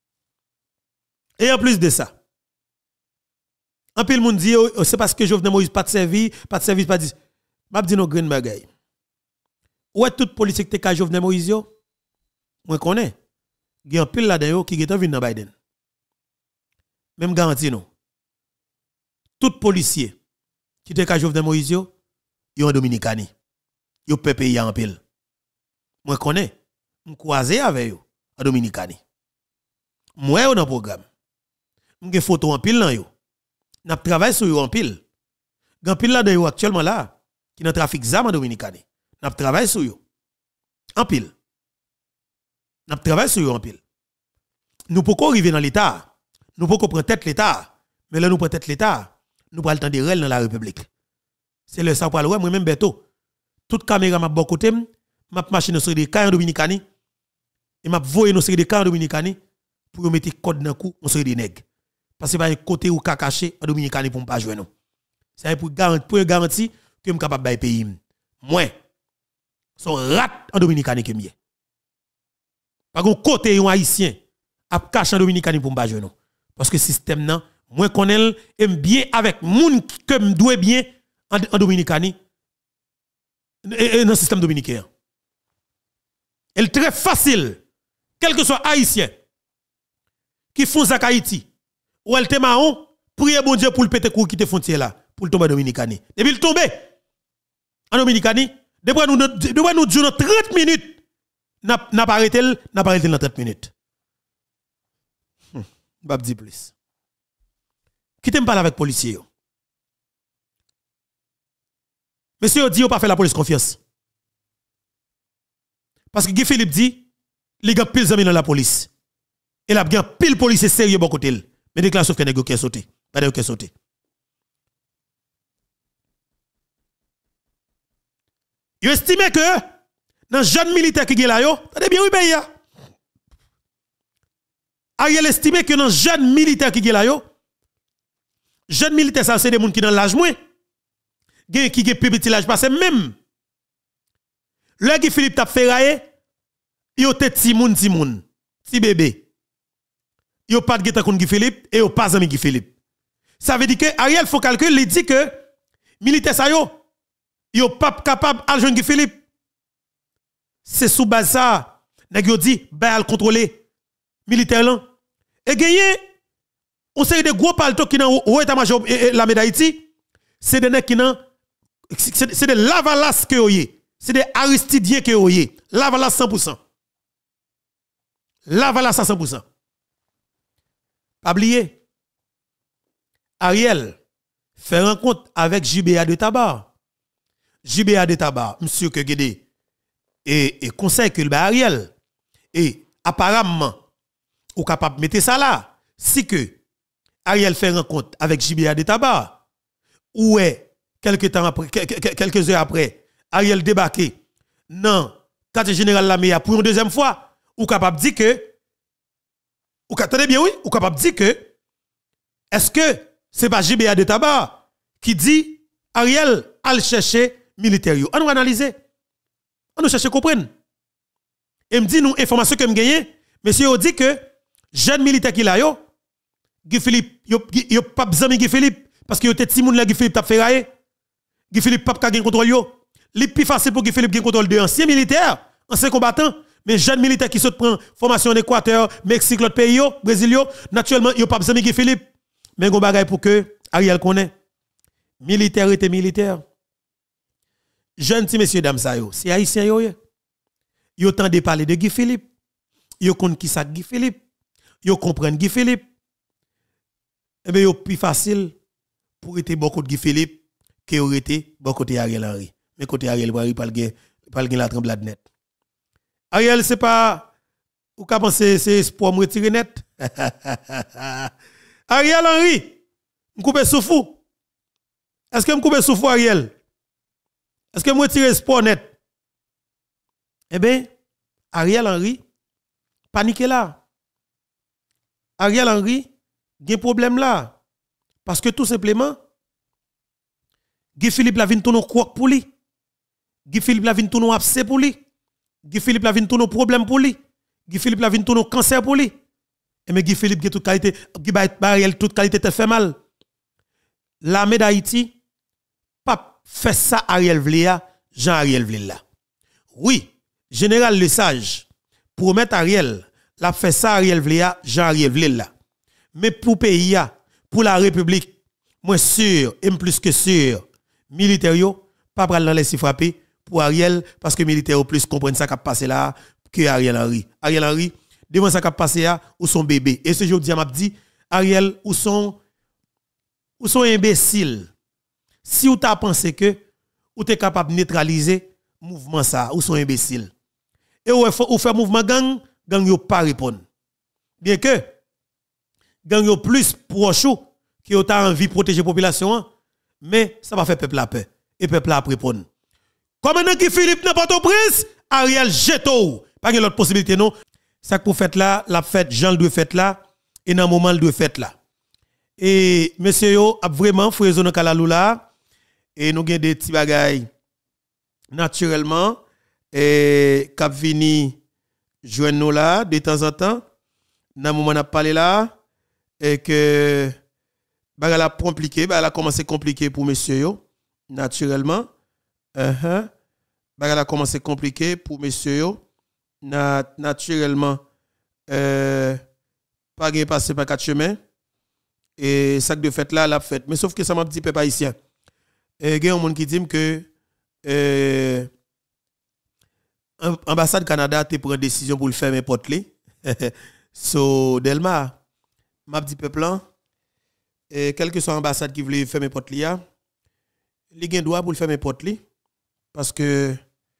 Et en plus de ça, en pile monde dit c'est parce que Jovenel Moïse pas de service, pas dit. M'a dit no green bagay. Ou est tout policier qui te ka Jovenel Moïse yo? Moi connais. Gen pile là dedans qui est vinn dans Biden. Même garantie non. Tout policier qui te ka Jovenel Moïse yo en Dominicani. Yo peut payer en pile. Moi connais. M croisé avec yo en Dominicani. Moi yo dans programme. M gen photo en pile nan yo. N'a travaillé sur yo en pile. Gan pile là dedans actuellement là qui dans trafic zam en Dominicani. N'a travaillé sur yo. En pile. N'a travaillé sur yo en pile. Nous pouvons arriver dans l'état. Nous pouvons prendre tête l'état. Mais là nous prendre tête l'état, nous prenons le temps de réel dans la République. C'est le ça pour le moi même beto. Toute caméra m'a bon côté, m'a machine sur des cas en Dominicani et m'a voyer nos série de cas en Dominicani pour mettre code dans cou on série des nèg. Parce que pas un côté ou ka caché en Dominicani pour pas jouer nous. C'est pour garantir que me capable bailler pays. Moi son rat en Dominicani que mieux. Pas un côté un haïtien a caché en Dominicani pour pas jouer nous. Parce que système nan moi connais aime bien avec moun que me doit bien en Dominicani et dans le système dominicain. Elle très facile quel que soit haïtien qui font ça Haïti ou elle te marron prier bon Dieu pour le péter quitter frontière là pour le tomber en Dominicani. Depuis le tomber en Dominicani, depuis nous dire 30 minutes n'a pas arrêté dans 30 minutes. Pas dire plus. Qui t'aime parler avec policier? Monsieur dit, on pas fait la police confiance. Parce que Guy Philippe dit, les gars pile amis dans la police. Et la bien pile policier sérieux bon côté. Mais déclaration que nèg qui sauté. Pas de qui sauté. Yo estime que dans jeune militaire qui est là yo, attendez bien oui pays ya. Ariel estime que dans jeune militaire qui est là yo, jeune militaire ça c'est des gens qui dans l'âge moins. Gen qui plus petit l'âge parce même le Guy Philippe t'a ferraillé, yo te ti moun, ti bébé. Yo pas de geta kon Guy Philippe et yo pas ami Guy Philippe. Ça veut dire que Ariel faut calculer, il dit que militaire ça yo pas capable à joindre Guy Philippe. C'est sous base ça, nèg yo dit ba al contrôler militaire là Et gagné, on sait de gros palto qui dans au état-major la d'Haïti, c'est des qui dans c'est des lavalas que oyé, c'est des aristidiens que oyé, lavalas 100%. Lavalas à 100%. Pas oublier. Ariel fait rencontre avec JBA de Tabar. JBA de Tabar, monsieur que Guédé et conseil que le Ariel et apparemment ou capable de mettre ça là si que Ariel fait rencontre avec JBA de Tabar ou est quelques heures après Ariel débarqué dans quartier général Lamea pour une deuxième fois ou capable de dire que ou attendez bien oui ou capable de dire que est-ce que c'est pas JBA de Tabar qui dit Ariel al chercher militaire yo. On nous analyser. On nous chercher comprendre. Et me dit nous information que me gagné, monsieur dit que jeune militaire qui là yo Guy Philippe yo pas besoin Guy Philippe parce que yo était ti moun là Guy Philippe t'a fait railler. Guy Philippe pas ka gen contrôle yo. Li plus facile pour Guy Philippe gen contrôle de anciens militaires, anciens combattants, mais jeunes militaires qui saute prend formation en Équateur, Mexique, l'autre pays yo, Brésil yo, naturellement yo pas besoin Guy Philippe. Mais gon bagay pour que Ariel connaît. Militaire était militaire. Jeunes ti messieurs dames ça yo, c'est haïtien yo. Yo tend de parler de Guy Philippe. Yo connaît qui ça Guy Philippe. Yo comprennent Guy Philippe. Eh bien yo plus facile pour être bon côté Guy Philippe que aurait été bon côté Ariel Henry. Mais côté Ariel Henry pas le la tremblade net. Ariel c'est pas ou ka penser c'est espoir me retirer net. Ariel Henry, m'couper soufou. Est-ce que m'couper soufou Ariel? Est-ce que me retirer espoir net? Eh bien, Ariel Henry panique là. Ariel Henry gen problème là parce que tout simplement Guy Philippe la vinn tourner croque pour lui. Guy Philippe la vinn tourner abcès pour lui. Guy Philippe la vinn tourner problème pour lui. Guy Philippe la vinn tourner cancer pour lui. Et mais Guy Philippe qui toute qualité Guy Ariel toute qualité te fait mal. L'armée d'Haïti pas fait ça Ariel Vléa, Jean Ariel Vléa. Oui, général Lesage promet Ariel la fait ça Ariel Vléa, Jean Ariel Vléa. Mais pour pays pour la République, moi sûr et plus que sûr, militaire yo pas pral dans les frapper pour Ariel parce que militaire plus comprennent ça qui a passé là que Ariel Henry. Ariel Henry devant ça qui a passé là ou son bébé. Et ce jour m'a dit Ariel ou son imbécile. Si ou t'a pensé que ou t'es capable de neutraliser mouvement ça ou son imbécile. Et ou fait mouvement gang yo pas répondre. Bien que gang yo plus proche qui ont envie de protéger la population, mais ça va faire peuple la paix. Et peuple la répondre. Comme Guy Philippe n'a pas ton prince, Ariel Jeto. Pas de l'autre possibilité, non. Ça pour fête là, la fête, Jean le doit fête là, et dans le moment le doit fête là. Et monsieur yo, a vraiment fait zone kalalou là, et nous avons des petits bagailles naturellement, et cap vini joindre nous là, de temps en temps, dans le moment n'a parlé là, et que bagay la compliqué, bagay la commencé compliqué pour monsieur yo, naturellement. Bagay la commencé compliqué pour monsieur yo, naturellement. Pas gain passer par quatre chemins et sac de fête là la fête. Mais sauf que ça m'a dit peuple haïtien. Et gain un monde qui dit que ambassade Canada te prend décision pour le fermer porte li. So Delma m'a dit peuple là et quelle que soit l'ambassade qui voulait fermer porte li a, li gen droit pour le fermer porte li parce que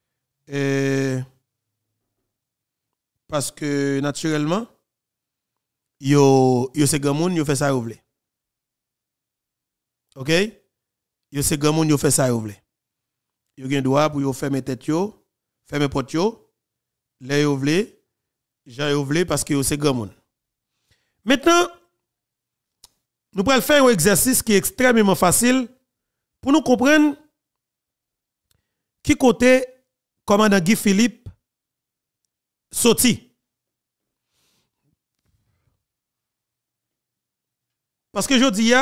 naturellement yo c'est grand monde yo fait ça yo. OK? Yo c'est grand monde yo fait ça yo. Yo gen droit pour yo fermer tête yo, fermer porte yo, les yo vle, Jean yo vle parce que yo c'est grand monde. Maintenant nous allons faire un exercice qui est extrêmement facile pour nous comprendre qui côté commandant Guy Philippe sorti. Parce que je dis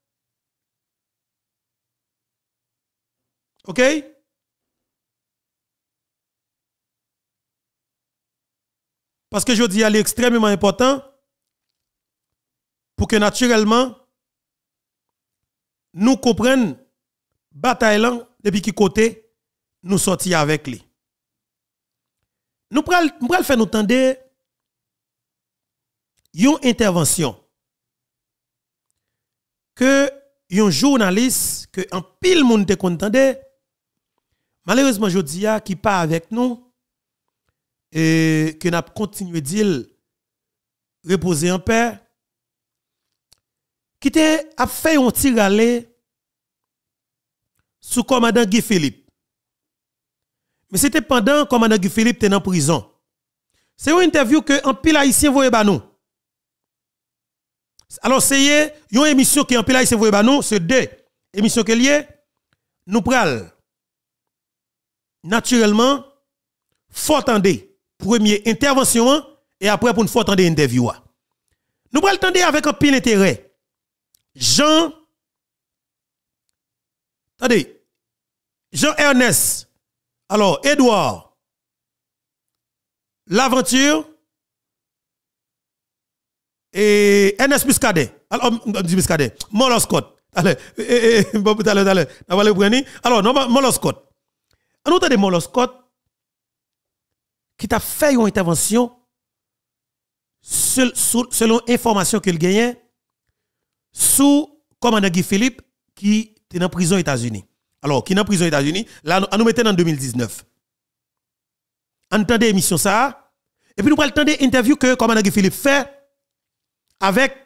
OK? Parce que je dis il est extrêmement important pour que naturellement, nous comprenions bataille là, depuis qui côté nous sortis avec lui. Nous pral faire nous entendre une intervention que un journaliste que en pile monde te contendait malheureusement jodi a qui pas avec nous et que n'a continué dire reposer en paix qui te a fait un tir aller sous commandant Guy Philippe. Mais c'était pendant que commandant Guy Philippe était en prison. C'est une interview que en pile haïtien voye ba nous. Alors c'est une émission qui en pile haïtien voye ba nous, c'est deux émissions que lié nous pral naturellement faut attendre première intervention et après pour nous faut attendre interview. Nous pral attendre avec un pile intérêt. Jean-Ernest, alors Edouard, L'Aventure et Ernest Muscadet. Alors, Muscadet, Molo Scott. Allez, alors, non, Molo Scott. En autre de Molo Scott, qui t'a fait une intervention selon information qu'il gagnait sous commandant Guy Philippe qui était en prison aux États-Unis. Alors, qui est en prison aux États-Unis, là, nous mettons en 2019. Entendez l'émission ça, et puis nous allons entendre l'interview que commandant Guy Philippe fait avec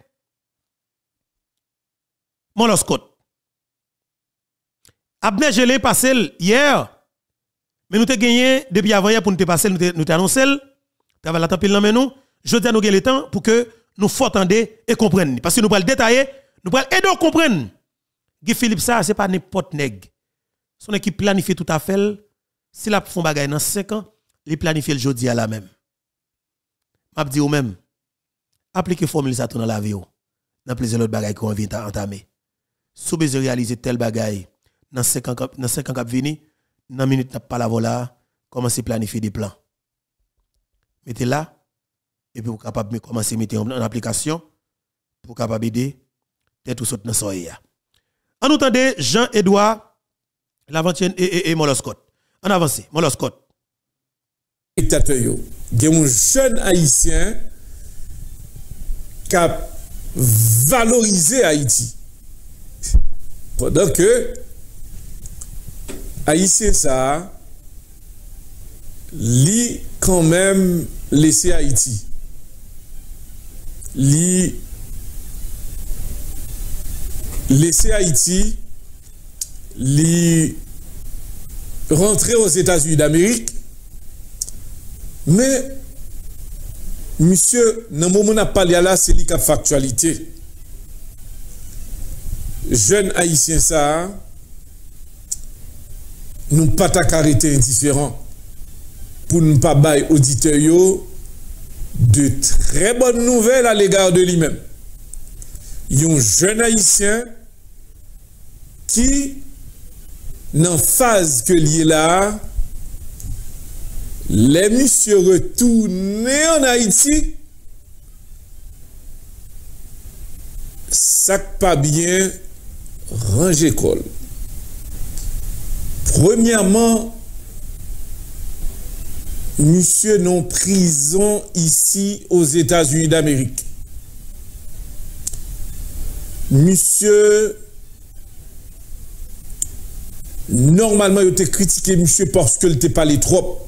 Molo Scott. Abner Gelé passé hier, mais nous avons gagné depuis avant hier pour nous te passer, nous avons annoncé, nous avons la tempête dans nous. Je dis à nous le temps pour que nous faut attendre et comprendre. Parce que nous allons détailler, nous allons aider à comprendre. Guy Philippe, ça, ce n'est pas n'importe nègre. Son équipe planifie tout à fait. S'il a fait un bagage dans 5 ans, il planifie le jeudi à la même. Je dis au même, appliquez formule ça dans la vie. Dans plusieurs autres bagages qu'on vient entamer. Si vous réaliser tel bagage dans 5 ans qui viennent, dans une minute, pas la voilà, commencez à planifier des plans. Mettez là, et puis vous capable de commencer à mettre en application pour capable aider tout saute dans soya. En entendez Jean-Edouard L'Aventure et Molo Scott. En avance, Molo Scott. Dictateur yo, il y a un jeune haïtien qui a valorisé Haïti. Pendant que haïtien ça li quand même laissé Haïti. Li laisser Haïti, li rentrer aux États-Unis d'Amérique, mais monsieur, dans le moment où on a parlé là, c'est la factualité. Jeune haïtien ça, nous pas arrêter indifférent pour ne pas bailler auditeurs de très bonnes nouvelles à l'égard de lui-même. Il y a un jeune haïtien qui, dans la phase que l'il est là, les messieurs retournés en Haïti, ça pas bien ranger col. Premièrement, monsieur non prison ici aux États-Unis d'Amérique. Monsieur, normalement, il était critiqué, monsieur, parce qu'il était parlé trop.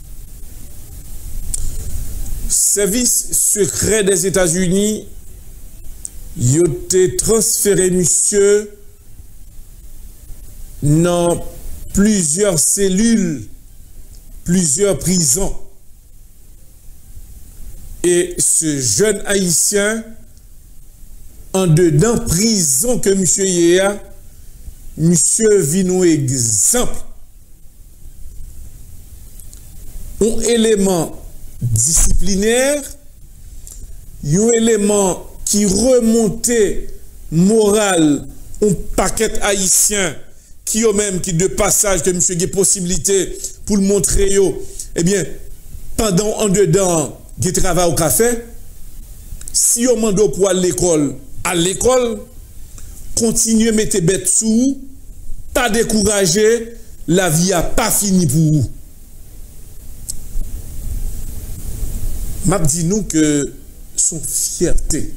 Service secret des États-Unis, il était transféré, monsieur, dans plusieurs cellules, plusieurs prisons. Et ce jeune haïtien, en dedans prison que monsieur Yéa, monsieur vit nous exemple. Un élément disciplinaire, un élément qui remontait moral, un paquet haïtien qui au même qui de passage que monsieur a possibilité pour le montrer yo, eh bien pendant en dedans qui travaille au café, si on mande pour l'école à l'école, continuez mettre bête sous, pas décourager, la vie a pas fini pour vous. M'a dit nous que son fierté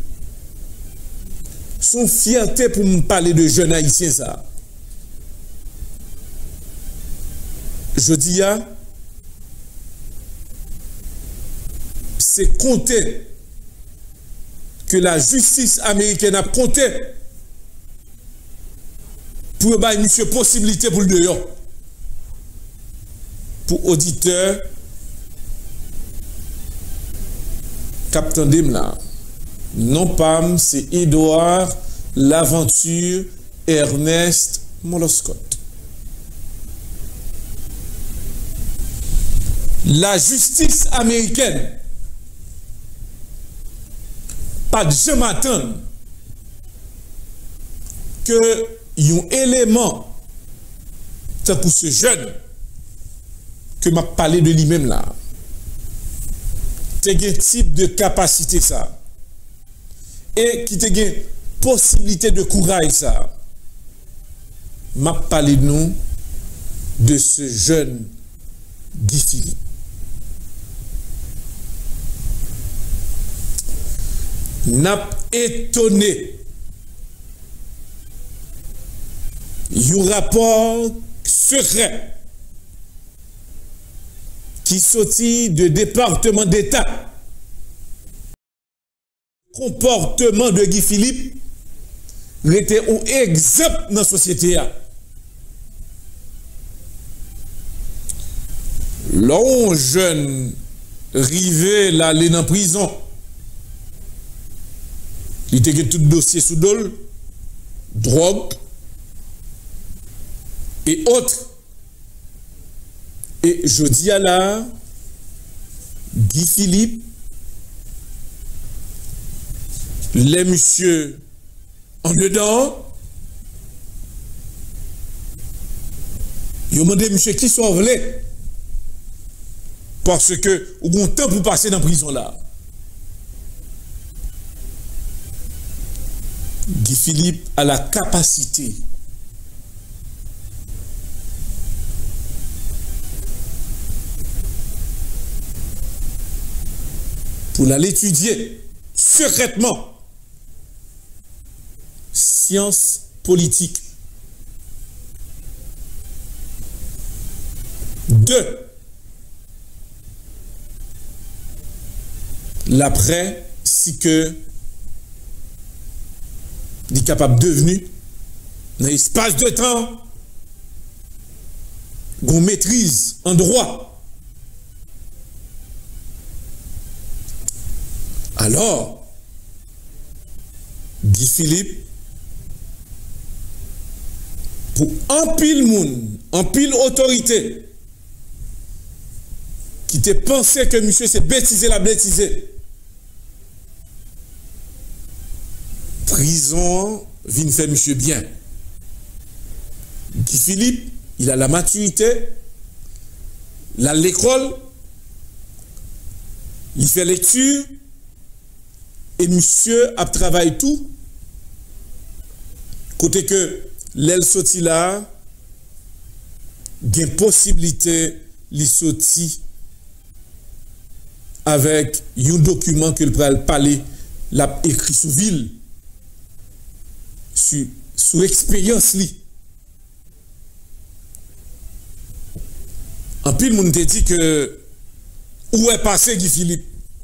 pour me parler de jeunes haïtiens ça. Je dis c'est compter que la justice américaine a compté pour bailler monsieur possibilité pour le dehors. Pour auditeur Captain Demla. Non pas c'est Edouard L'Aventure Ernest Moloscott. La justice américaine pas de jamais attendre que un élément pour ce jeune que m'a parlé de lui-même là te un type de capacité ça et qui te une possibilité de courage ça m'a parlé de nous de ce jeune Guy Philippe. N'a étonné un rapport secret qui sortit de département d'État. Comportement de Guy Philippe était un exemple dans la société. L'on jeune rivé l'aller dans prison. Il était tout dossier sous dol, drogue et autres. Et je dis à la Guy Philippe, les messieurs en dedans, ils ont demandé monsieur qui soit volé parce que vous avez un temps pour passer dans la prison là. Guy Philippe a la capacité pour l'étudier secrètement. Sciences politiques. 2. L'après, si que il est capable de devenir dans l'espace de temps qu'on maîtrise en droit. Alors, Guy Philippe, pour un pile monde, un pile autorité, qui te pensait que monsieur s'est bêtisé la bêtisé, prison vient faire monsieur bien. Guy Philippe, il a la maturité, il a l'école, il fait lecture, et monsieur a travaillé tout. Côté que l'aile sorti là, il y a une possibilité de sortir avec un document que le parler, l'a écrit sous ville. Sous expérience li. En pile moun te dit que où est passé Guy Philippe?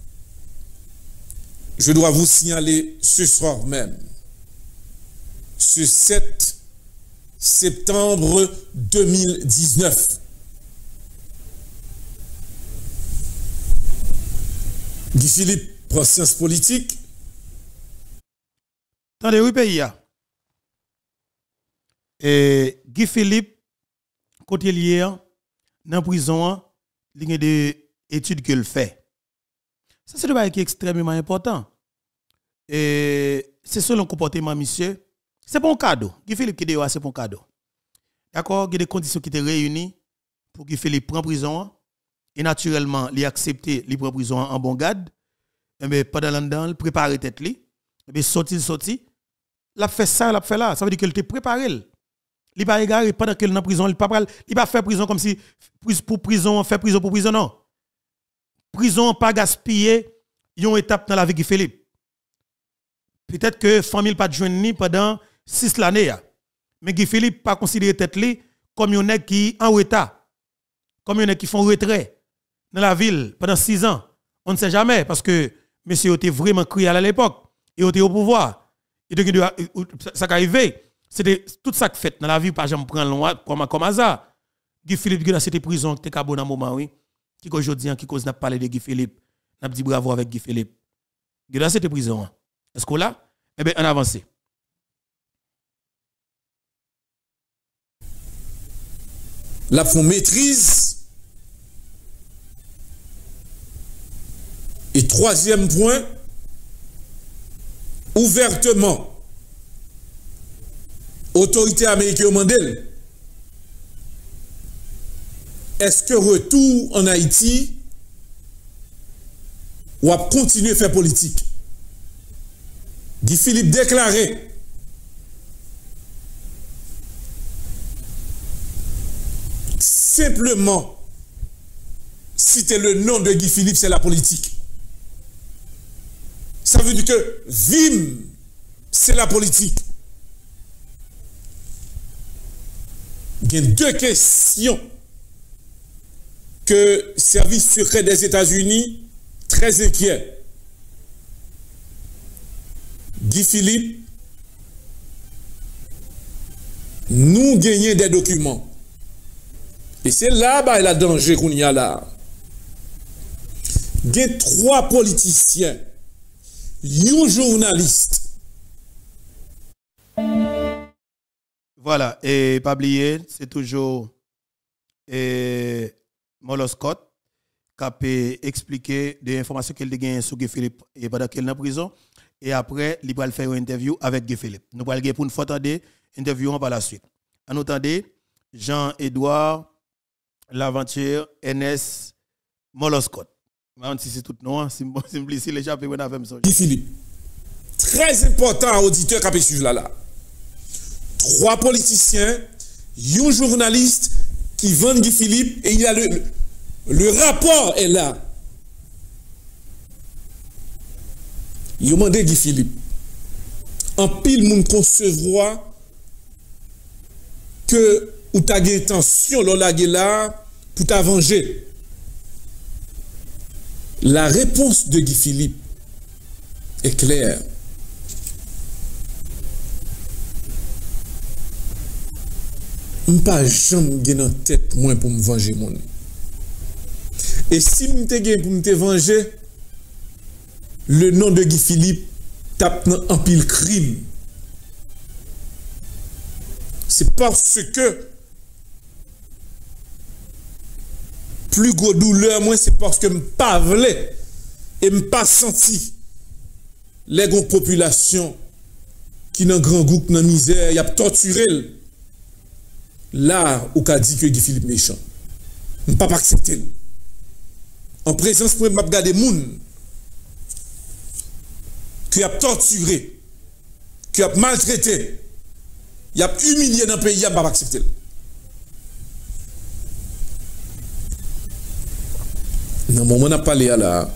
Je dois vous signaler ce soir même, ce 7 septembre 2019. Guy Philippe prend sciences politiques. Attendez, oui, pays. Et Guy Philippe, côté lié, dans la prison, il y a des études qu'il fait. Ça, c'est un truc qui est extrêmement important. Et c'est selon le comportement, monsieur. C'est pas un cadeau. Guy Philippe qui est c'est pas un cadeau. D'accord? Il y a des conditions qui étaient réunies pour Guy Philippe prendre prison. Et naturellement, il a accepté, il prend prison en bon garde. Et bien, pendant l'an, il prépare tête li. Et bien, sorti. l'a fait ça, l'a fait là. Ça veut dire qu'elle était préparé. Il pas égaré pendant qu'elle est en prison, il pas fait prison comme si pour prison, fait prison pour prison, non. Prison pas gaspiller une étape dans la vie de Philippe. Peut-être que famille pas de ni pendant 6 l'année. Mais Guy Philippe pas considéré tête li comme un qui en retard. Comme un qui font retrait dans la ville pendant 6 ans. On ne sait jamais parce que monsieur était vraiment cruel à l'époque. Il était au pouvoir. Et donc ça qui arrivé, c'était tout ça qui fait dans la vie pas jamais prendre loin comme hasard. Guy Philippe c'était prison qui était bon dans moment oui. Qui aujourd'hui qui cause n'a parlé de Guy Philippe, n'a dit bravo avec Guy Philippe. Guy c'était prison. Est-ce que là eh bien on avance. La font maîtrise. Et troisième point, ouvertement, autorité américaine mandel. Est-ce que retour en Haïti ou à continuer à faire politique? Guy Philippe déclaré simplement citer le nom de Guy Philippe, c'est la politique. Ça veut dire que VIM, c'est la politique. Il y a 2 questions que service secret des États-Unis très inquiet. Guy Philippe, nous gagnons des documents. Et c'est là bah, la danger qu'on y a là. Il y a 3 politiciens, un journaliste. Voilà, et pas oublier, c'est toujours Molo Scott qui a expliqué des informations qu'il a gagnées sur Guy Philippe et pendant qu'il est en prison. Et après, il va faire une interview avec Guy Philippe. Nous allons pour une fois attendre interview par la suite. En attendant, Jean-Edouard L'Aventure NS Molo Scott. Même si c'est tout nom, si je l'échappe, on a fait ça. Guy Philippe. Très important auditeur qui a suivi là. 3 politiciens, un journaliste qui vend Guy Philippe et il y a le rapport est là. Il a demandé Guy Philippe. En pile, moun concevoir que ou ta intention là pour ta venger. La réponse de Guy Philippe est claire. Je ne pas jamais en tête moi pour me venger mon. Et si je te pour me venger, le nom de Guy Philippe tape en pile crime. C'est parce que plus gros douleur, moi, c'est parce que je ne pas voulais et je pas senti les grandes populations qui dans grand groupe, dans misère, y a torturé. Là, où qu'a dit que Guy Philippe méchant. Je ne pas accepter. En présence, moi, je regarde des gens qui a torturé, qui a maltraité, qui a humilié dans le pays, je ne pas accepter. Dans le moment où on a parlé à la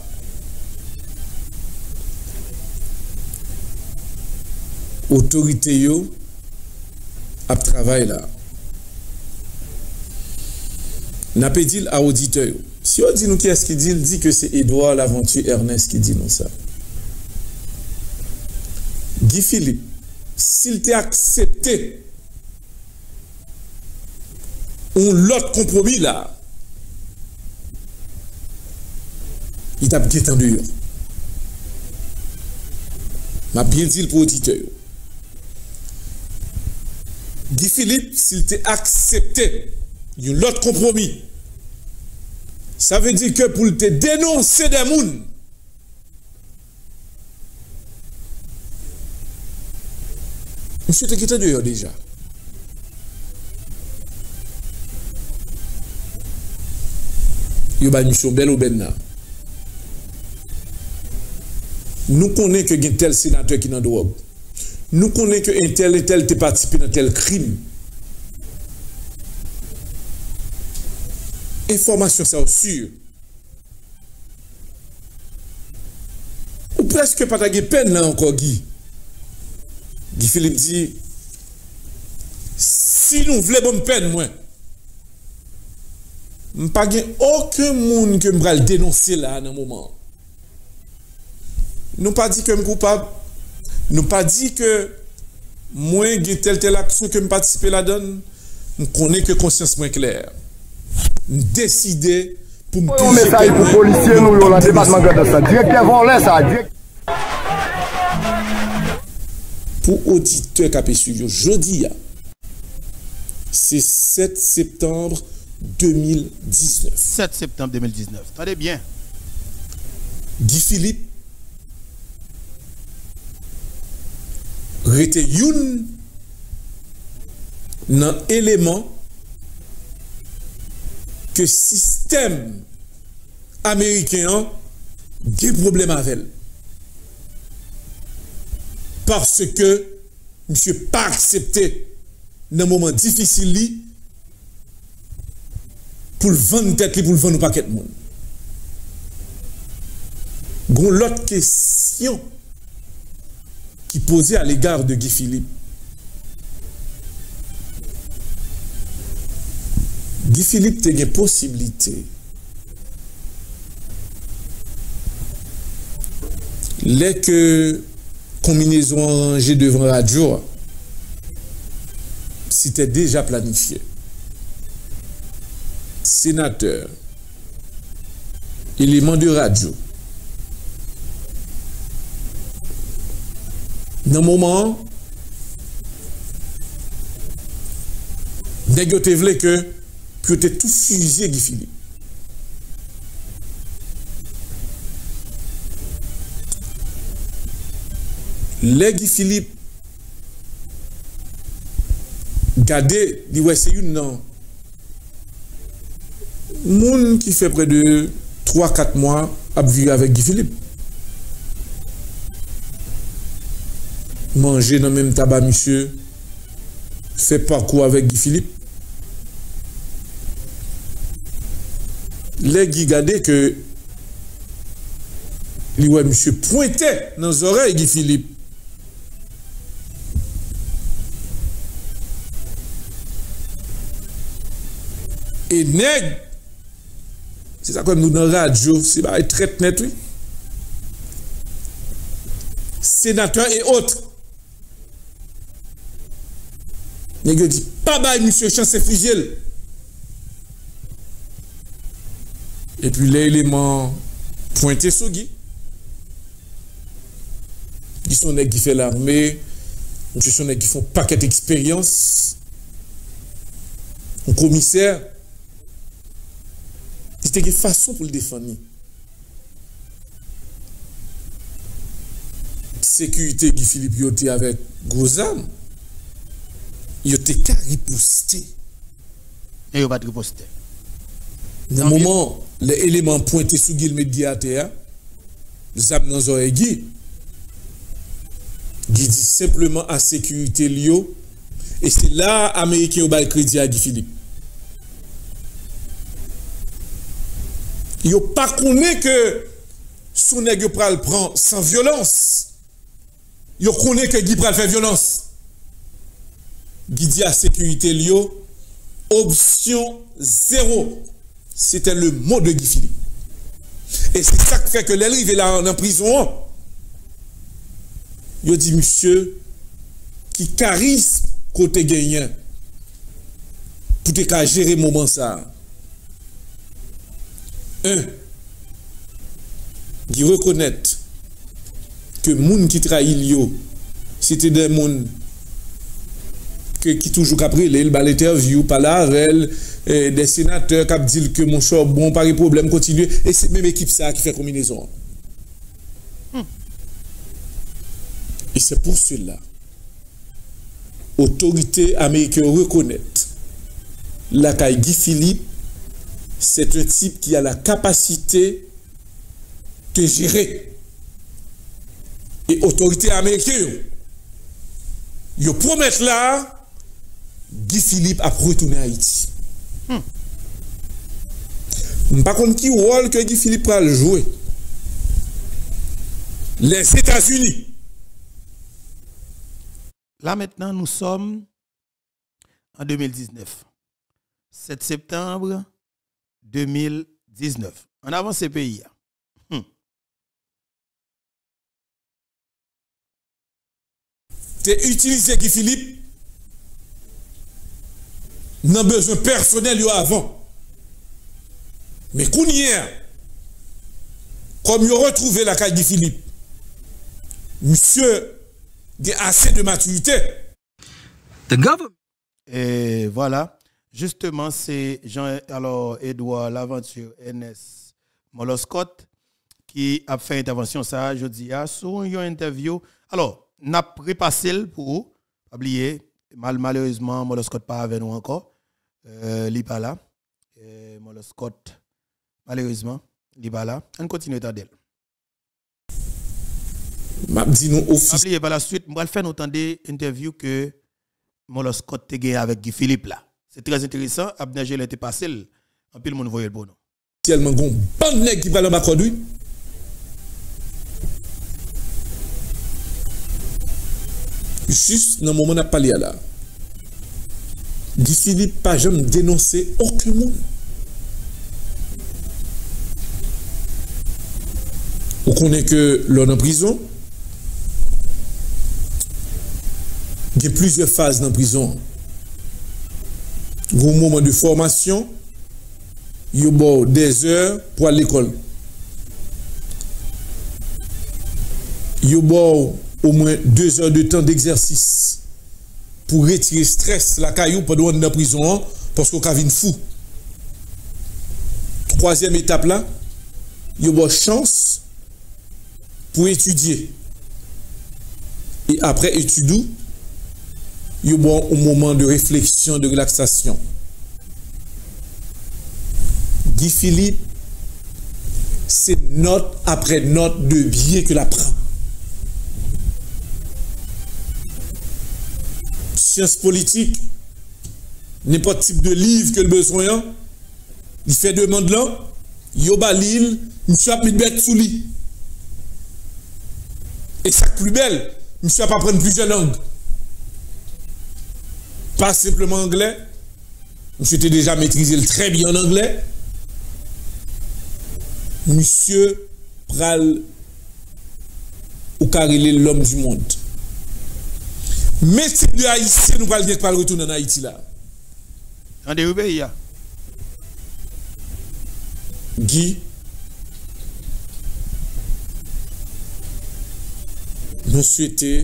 autorité, yo a travaillé là. N'a pas dit à auditeur. Si on dit nous qui est-ce qui dit que c'est Edouard L'Aventure Ernest qui dit nous ça. Guy Philippe, s'il t'a accepté l'autre compromis là, il t'a bien tendu. M'a bien dit pour auditeur. Guy Philippe, s'il t'a accepté l'autre compromis, ça veut dire que pour te dénoncer des gens, monsieur te quitté dehors déjà. Il y a une mission belle ou benna. Nous connaissons que y a tel sénateur qui est dans drogue. nous connaissons que un tel et tel te participé dans tel crime. Information ça sûr. Ou presque pas de peine là encore Guy. Guy Philippe dit si nous voulons bonne peine moi pas aucun monde que me dénoncer là dans moment. Nous pas dit que je suis coupable. Nous pas dit que moi j'ai telle action que me participer là-dedans. Nous connais que conscience moins claire. Nous décider pour me un message pour policiers nous dans le département de ça. Directeur volé ça. Pour auditeur Capé Studio, jeudi c'est 7 septembre 2019. 7 septembre 2019. Attendez bien. Guy Philippe rete youn nan élément que système américain des problèmes avec elle. Parce que monsieur pas accepté dans un moment difficile pour le vendre tête pour le vendre paquet de monde. Gon l'autre question qui posait à l'égard de Guy Philippe. Guy Philippe a une possibilité. Les que combinaison rangée devant la radio, c'était déjà planifié. Sénateur, élément de radio. Dans le moment, nèg yo te vle que pour te tout fusiller Guy Philippe. Les Guy Philippe gardé li ouais c'est une non moun qui fait près de 3-4 mois à vivre avec Guy Philippe. Manger dans le même tabac, monsieur, fait parcours avec Guy Philippe. Les Guy gardé que lui ouais monsieur pointait dans les oreilles Guy Philippe. Et nèg, c'est ça comme nous dans la radio, c'est pas très net, oui. Sénateur et autres. Nèg dit, pas bail, monsieur, chance fusil. Et puis l'élément pointé sur Guy. Ils sont nèg qui fait l'armée, monsieur sont nèg qui font paquet d'expérience. Un commissaire. C'était une façon pour le défendre. Sécurité Guy Philippe yote avec gros armes. Yote qu'à riposter. Et yo pas de riposter. Dans le moment, les éléments pointés sur Guy le médiateur, les armes dans oreilles Guy. Guy dit simplement à sécurité lio. Et c'est là Américain au bal crédit à Guy Philippe. Yo pas connaît que son nèg yo pral prend sans violence. Yo connaît que Guy pral fait violence. Guy dit à sécurité lio option 0. C'était le mot de Guy Philippe. Et c'est ça qui fait que l'arrivée là en prison. Yo dit monsieur qui charisme côté gagnant pour te gérer moment ça. Qui reconnaît que moun qui trahit Lio, c'était des moun qui toujours après le bal interview par là avec des sénateurs qui disent que mon cher bon pas de problème continue et c'est même équipe ça qui fait combinaison. Et c'est pour cela autorité américaine reconnaît la caille Guy Philippe. C'est un type qui a la capacité de gérer. Et autorité américaine, Ils promettent là, Guy Philippe a retourné à Haïti. Par contre, qui rôle que Guy Philippe va jouer? Les États-Unis. Là maintenant, nous sommes en 2019. 7 septembre 2019. En avant ces pays. Tu as utilisé Guy Philippe dans besoin personnel avant. Mais qu'on y est, comme il a retrouvé la carte Guy Philippe, monsieur a assez de maturité. Et voilà. Justement, c'est Jean-Edouard Laventure NS Moloscott qui a fait intervention ça jeudi sur une interview. Alors, n'a repassé pour oublier malheureusement Moloscott pas avec nous encore. Il pas là. Moloscott malheureusement, il pas là. On continue d'adel. M'a dit nous office. Oubliez par la suite, moi faire entendre des interviews que Moloscott te gagné avec Guy Philippe là. C'est très intéressant. Abner Gel était passé. En pile, monde voyait le bon. Tellement bon bande nèg qui parle en conduit. Juste dans le moment où on a parlé là. Guy Philippe pas jamais dénoncé aucun monde. On connaît que l'on en prison. Il y a plusieurs phases dans la prison. Au moment de formation, il y a des heures pour aller à l'école. Il y a au moins 2 heures de temps d'exercice pour retirer le stress, la caillou pendant dans la prison, parce qu'on a une fou. Troisième étape là, il y a une chance pour étudier. Et après étudier, il y a un moment de réflexion, de relaxation. Guy Philippe, c'est note après note de biais que la prend. Sciences politiques, n'importe type de livre que le besoin, il fait demande là, il y a l'île, monsieur a mis bête sous lit. Et ça plus belle, monsieur a pas prendre plusieurs langues. Pas simplement anglais. Monsieur était déjà maîtrisé très bien en anglais. Monsieur pral ou carrelé l'homme du monde. Mais si de Haïtien nous parlons pas retourner en Haïti là. En des pays. Guy, nous souhaitons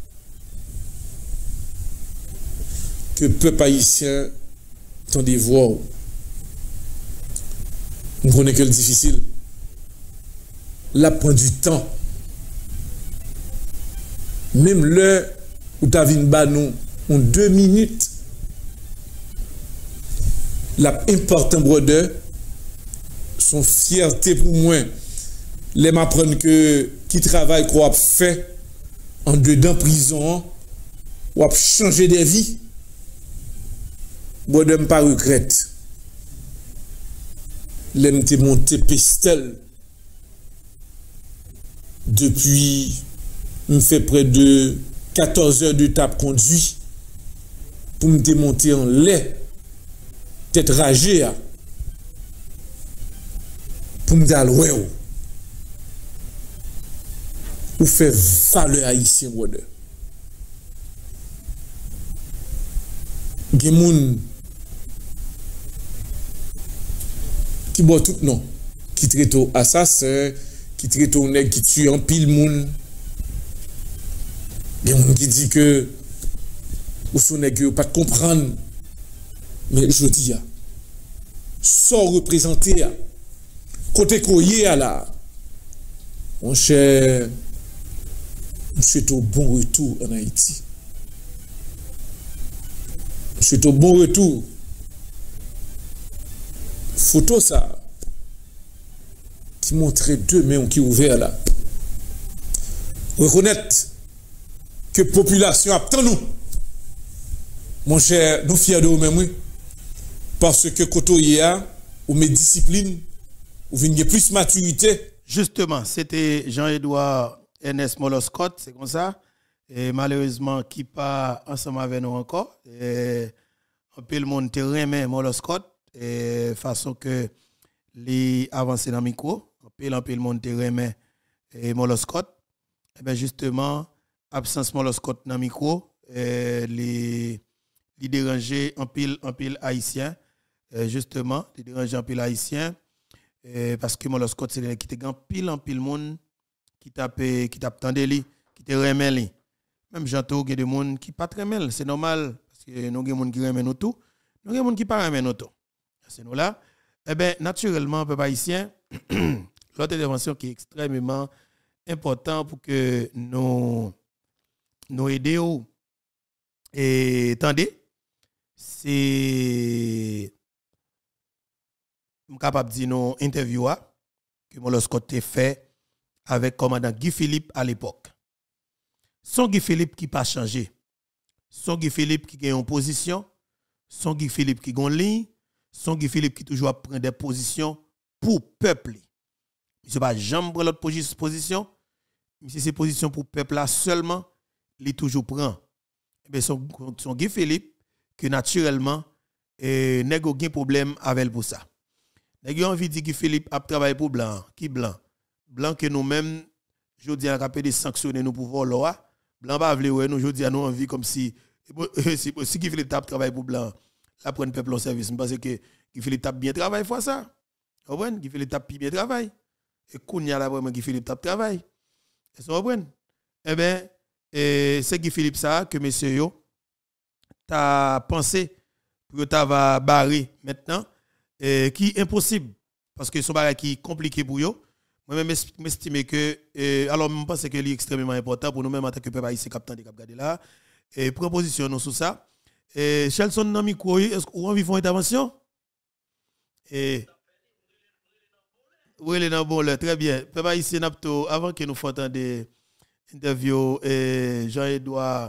que le peuple haïtien tende voir. On connaît que le difficile. Là, prend du temps. Même l'heure où tu as vu nous en 2 minutes, l'important brodeur, son fierté pour moi, les m'apprendre que qui travaille qu'on a fait en dedans prison, ou a changé de vie. Moi, je ne pas regrette. L'aime te monté pestel. Depuis, me fait près de 14 heures de tape conduit pour me démonter en lait, tête ragée, pour me dire ouais, ou fait valeur haïtien, brother. Gen qui boit tout non, qui traite au assassin, qui traite au nèg qui tue en pile moun. Gen moun qui dit que ou son nèg pas comprendre. Mais je dis sans représenter côté koyé là. Mon cher, je suis au bon retour en Haïti. Je suis au bon retour. Photo ça qui montrait 2 mains qui ouvertes là. Reconnaître que la population attend nous Mon cher, nous fiers de vous-même, oui. Parce que Kotoya, ou mes disciplines, ou venez plus maturité. Justement, c'était Jean-Edouard Ernest Moloscott, c'est comme ça. Et malheureusement, qui pas ensemble avec nous encore. Et un peu le monde te remet Moloscott, et façon que les avancer dans le micro. Un peu le monde te remet Moloscott. Et bien justement, absence Moloscott dans le micro, les déranger en pile haïtien. Justement, les déranger en pile haïtien. Parce que Moloscott, c'est qui te gagne en pile monde qui tape tendé li, qui te remet li. Même j'entends qu'il y a des gens qui pas très mal, c'est normal parce que nous avons des gens qui remet nous tout, nous avons des gens qui pas remet nous tout. C'est nous là. Eh bien, naturellement, peuple haïtien, l'autre intervention qui est extrêmement important pour que nous aidions et attendez, c'est capable de dire nos interviews que Moloscott a fait avec commandant Guy Philippe à l'époque. Son Guy Philippe qui pas changé. Son Guy Philippe qui gagne en position, son Guy Philippe qui gagne en ligne, son Guy Philippe qui toujours prend des positions pour peuple. Il ne pas jamais prendre l'autre position, mais c'est position pour peuple là seulement, il toujours prend. Mais son Guy Philippe que naturellement n'a aucun problème avec pour ça. N'a envie de dire Guy Philippe a travaillé pour blanc, qui blanc? Blanc que nous-mêmes jodi a capé de sanctionner nous pour voler. Blanc pas vle ouais nous jodi a nous envie comme si Guy Philippe t'a travaillé pour blanc, la prendre peuple en service parce que Guy Philippe t'a bien travaillé fois ça. Vous comprenez? Guy Philippe t'a bien travaillé. Et kounya là vraiment Guy Philippe t'a travaillé. Vous comprenez? Eh ben c'est Guy Philippe ça que monsieur yo t'a pensé pour ta va barrer maintenant qui est impossible parce que son bagage qui est compliqué pour yo. Moi-même, j'estime que, alors, je pense que c'est extrêmement important pour nous-mêmes en tant que peuple haïtien capitaine de Cap Gade là. Et proposition nous sur ça. Et Chelson dans micro, est-ce qu'on veut faire une intervention? Et oui, les dans bon là, très bien. Peuple haïtien avant que nous fassions des interviews Jean-Edouard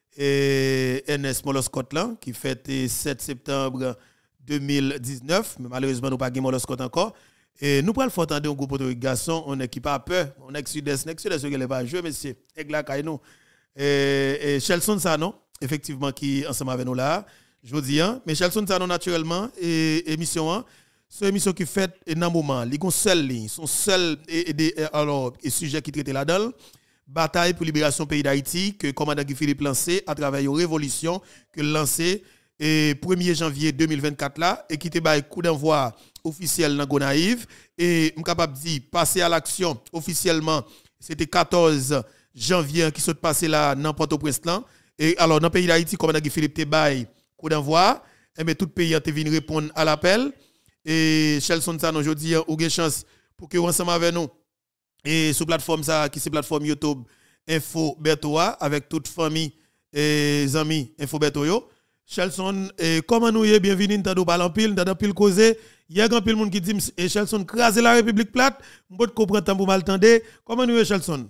Ernest Moloscott là qui fête 7 septembre 2019, mais malheureusement nous pas gagné Moloscott encore. Et nous prenons le fort un groupe de garçons, on est qui pas peur, on est sud-est, qui n'est pas jouer, monsieur, Egla Kaino. Et Chelson ça non, effectivement, qui ensemble avec nous là, je vous dis, mais Chelson ça non, naturellement, et émission, c'est une émission qui fait un moment, ils ont seule ligne, son seul sujet qui traite là-dedans, bataille pour libération pays d'Haïti, que le commandant Guy Philippe lancé à travers une révolution que lancé le 1er janvier 2024 là, et qui était un coup d'envoi officiel dans Gonaïve et je suis capable de dire passer à l'action officiellement c'était 14 janvier qui s'est passé là dans Port-au-Prince et alors dans le pays d'Haïti comme Guy Philippe te bail coup d'envoi et mais tout le pays a venu répondre à l'appel et Chelson ça aujourd'hui ou une chance pour que ensemble avec nous et sur plateforme ça qui c'est plateforme YouTube Info Bertoa avec toute famille et amis Info Bertoyo Chelson comment nous y bienvenue dans parler pile dans pile causer il y a grand pile monde qui dit Chelson craser la République plate m'peux comprendre temps pour m'entendre comment nous Chelson.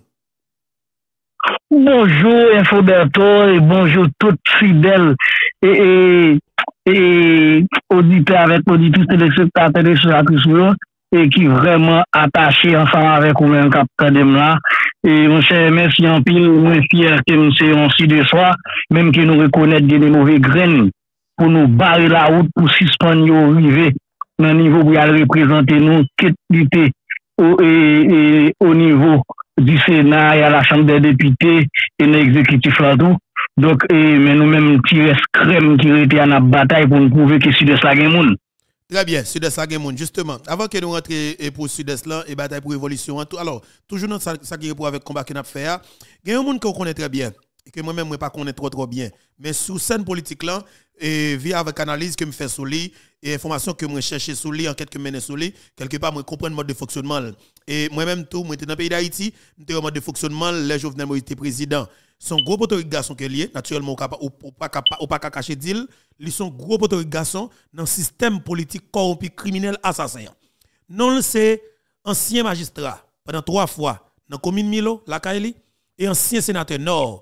Bonjour Infoberto et bonjour toutes fidèles et auditeurs avec auditeurs téléspectateurs et téléspectatrices et qui vraiment attachés ensemble avec vous même capitaine là et mon cher merci en pile moi fier que nous soyons aussi de soi même que nous reconnaître des mauvais graines pour nous barrer la route pour suspendre nous arriver dans niveau pour aller représenter nous lutter au niveau du Sénat et à la Chambre des députés et l'exécutif là tout donc mais nous même tirer crème qui était à la bataille pour nous prouver que sud-est la gagne. Très bien, Sud-Est la gagne justement. Avant que nous rentrions pour Sud-Est là et bataille pour révolution, alors toujours dans ça qui est pour avec combat que nous fait, il y a un monde que connaît très bien et que moi-même moi pas connais trop bien, mais sous scène politique là et via avec analyse que me fait sur lui et information que moi chercher sur lui, enquête que me mène sur lui, quelque part moi comprendre mode de fonctionnement et moi-même tout moi était dans le pays d'Haïti, j'étais en mode de fonctionnement les Jovenel Moïse était président. Son gros poteau garçon qui est lié, naturellement, ou pas cacher deal, ils sont gros poteau garçon dans le système politique corrompu, criminel, assassin. Non, c'est ancien magistrat, pendant 3 fois, dans la commune Milo, la Kaili, et ancien sénateur Nord,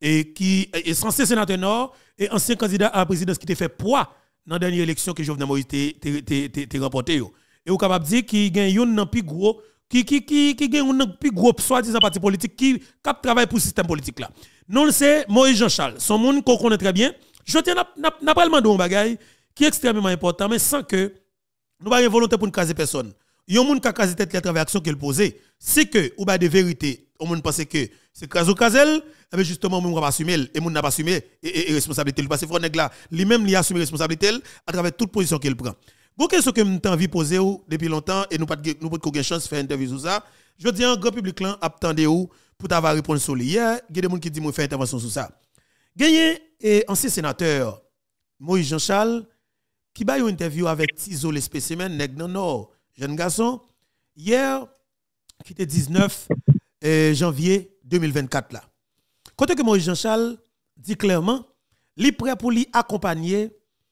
et qui est ancien sénateur Nord et ancien candidat à la présidence qui t'a fait poids dans la dernière élection que Jovenel Moïse t'a remporté. Et vous capable dire qu'il gagne un plus gros qui gagne un plus gros soi-disant parti politique qui travaille pour le système politique là. Non, c'est Moïse Jean-Charles, son monde qu'on connaît très bien. Je tiens n'a pas le demandé un bagage qui est extrêmement important mais sans que nous pas une volonté pour ne caser personne. Yon moun ka kaze tête à travers action qu'il posé, c'est que ou ba de vérité, on moun pense que c'est Kazo Kazel, et bien justement moun va pas assumer et moun n'a pas assumé et responsabilité parce que faut nèg là lui-même li assumer responsabilité à travers toute position qu'il prend. Gon question que m'ta envie poser ou depuis longtemps et nous pas de chance faire interview sur ça. Je dis un grand public là attendez ou pour t'avoir réponse sur hier, il y a des moun qui dit moi faire intervention sur ça. Gagné et ancien sénateur Moïse Jean-Charles qui ba une interview avec Tizo le spécimen nèg nan Nord. Jeune garçon, hier, qui était 19 janvier 2024 là. Côté que Moïse Jean-Charles dit clairement, il est prêt pour lui accompagner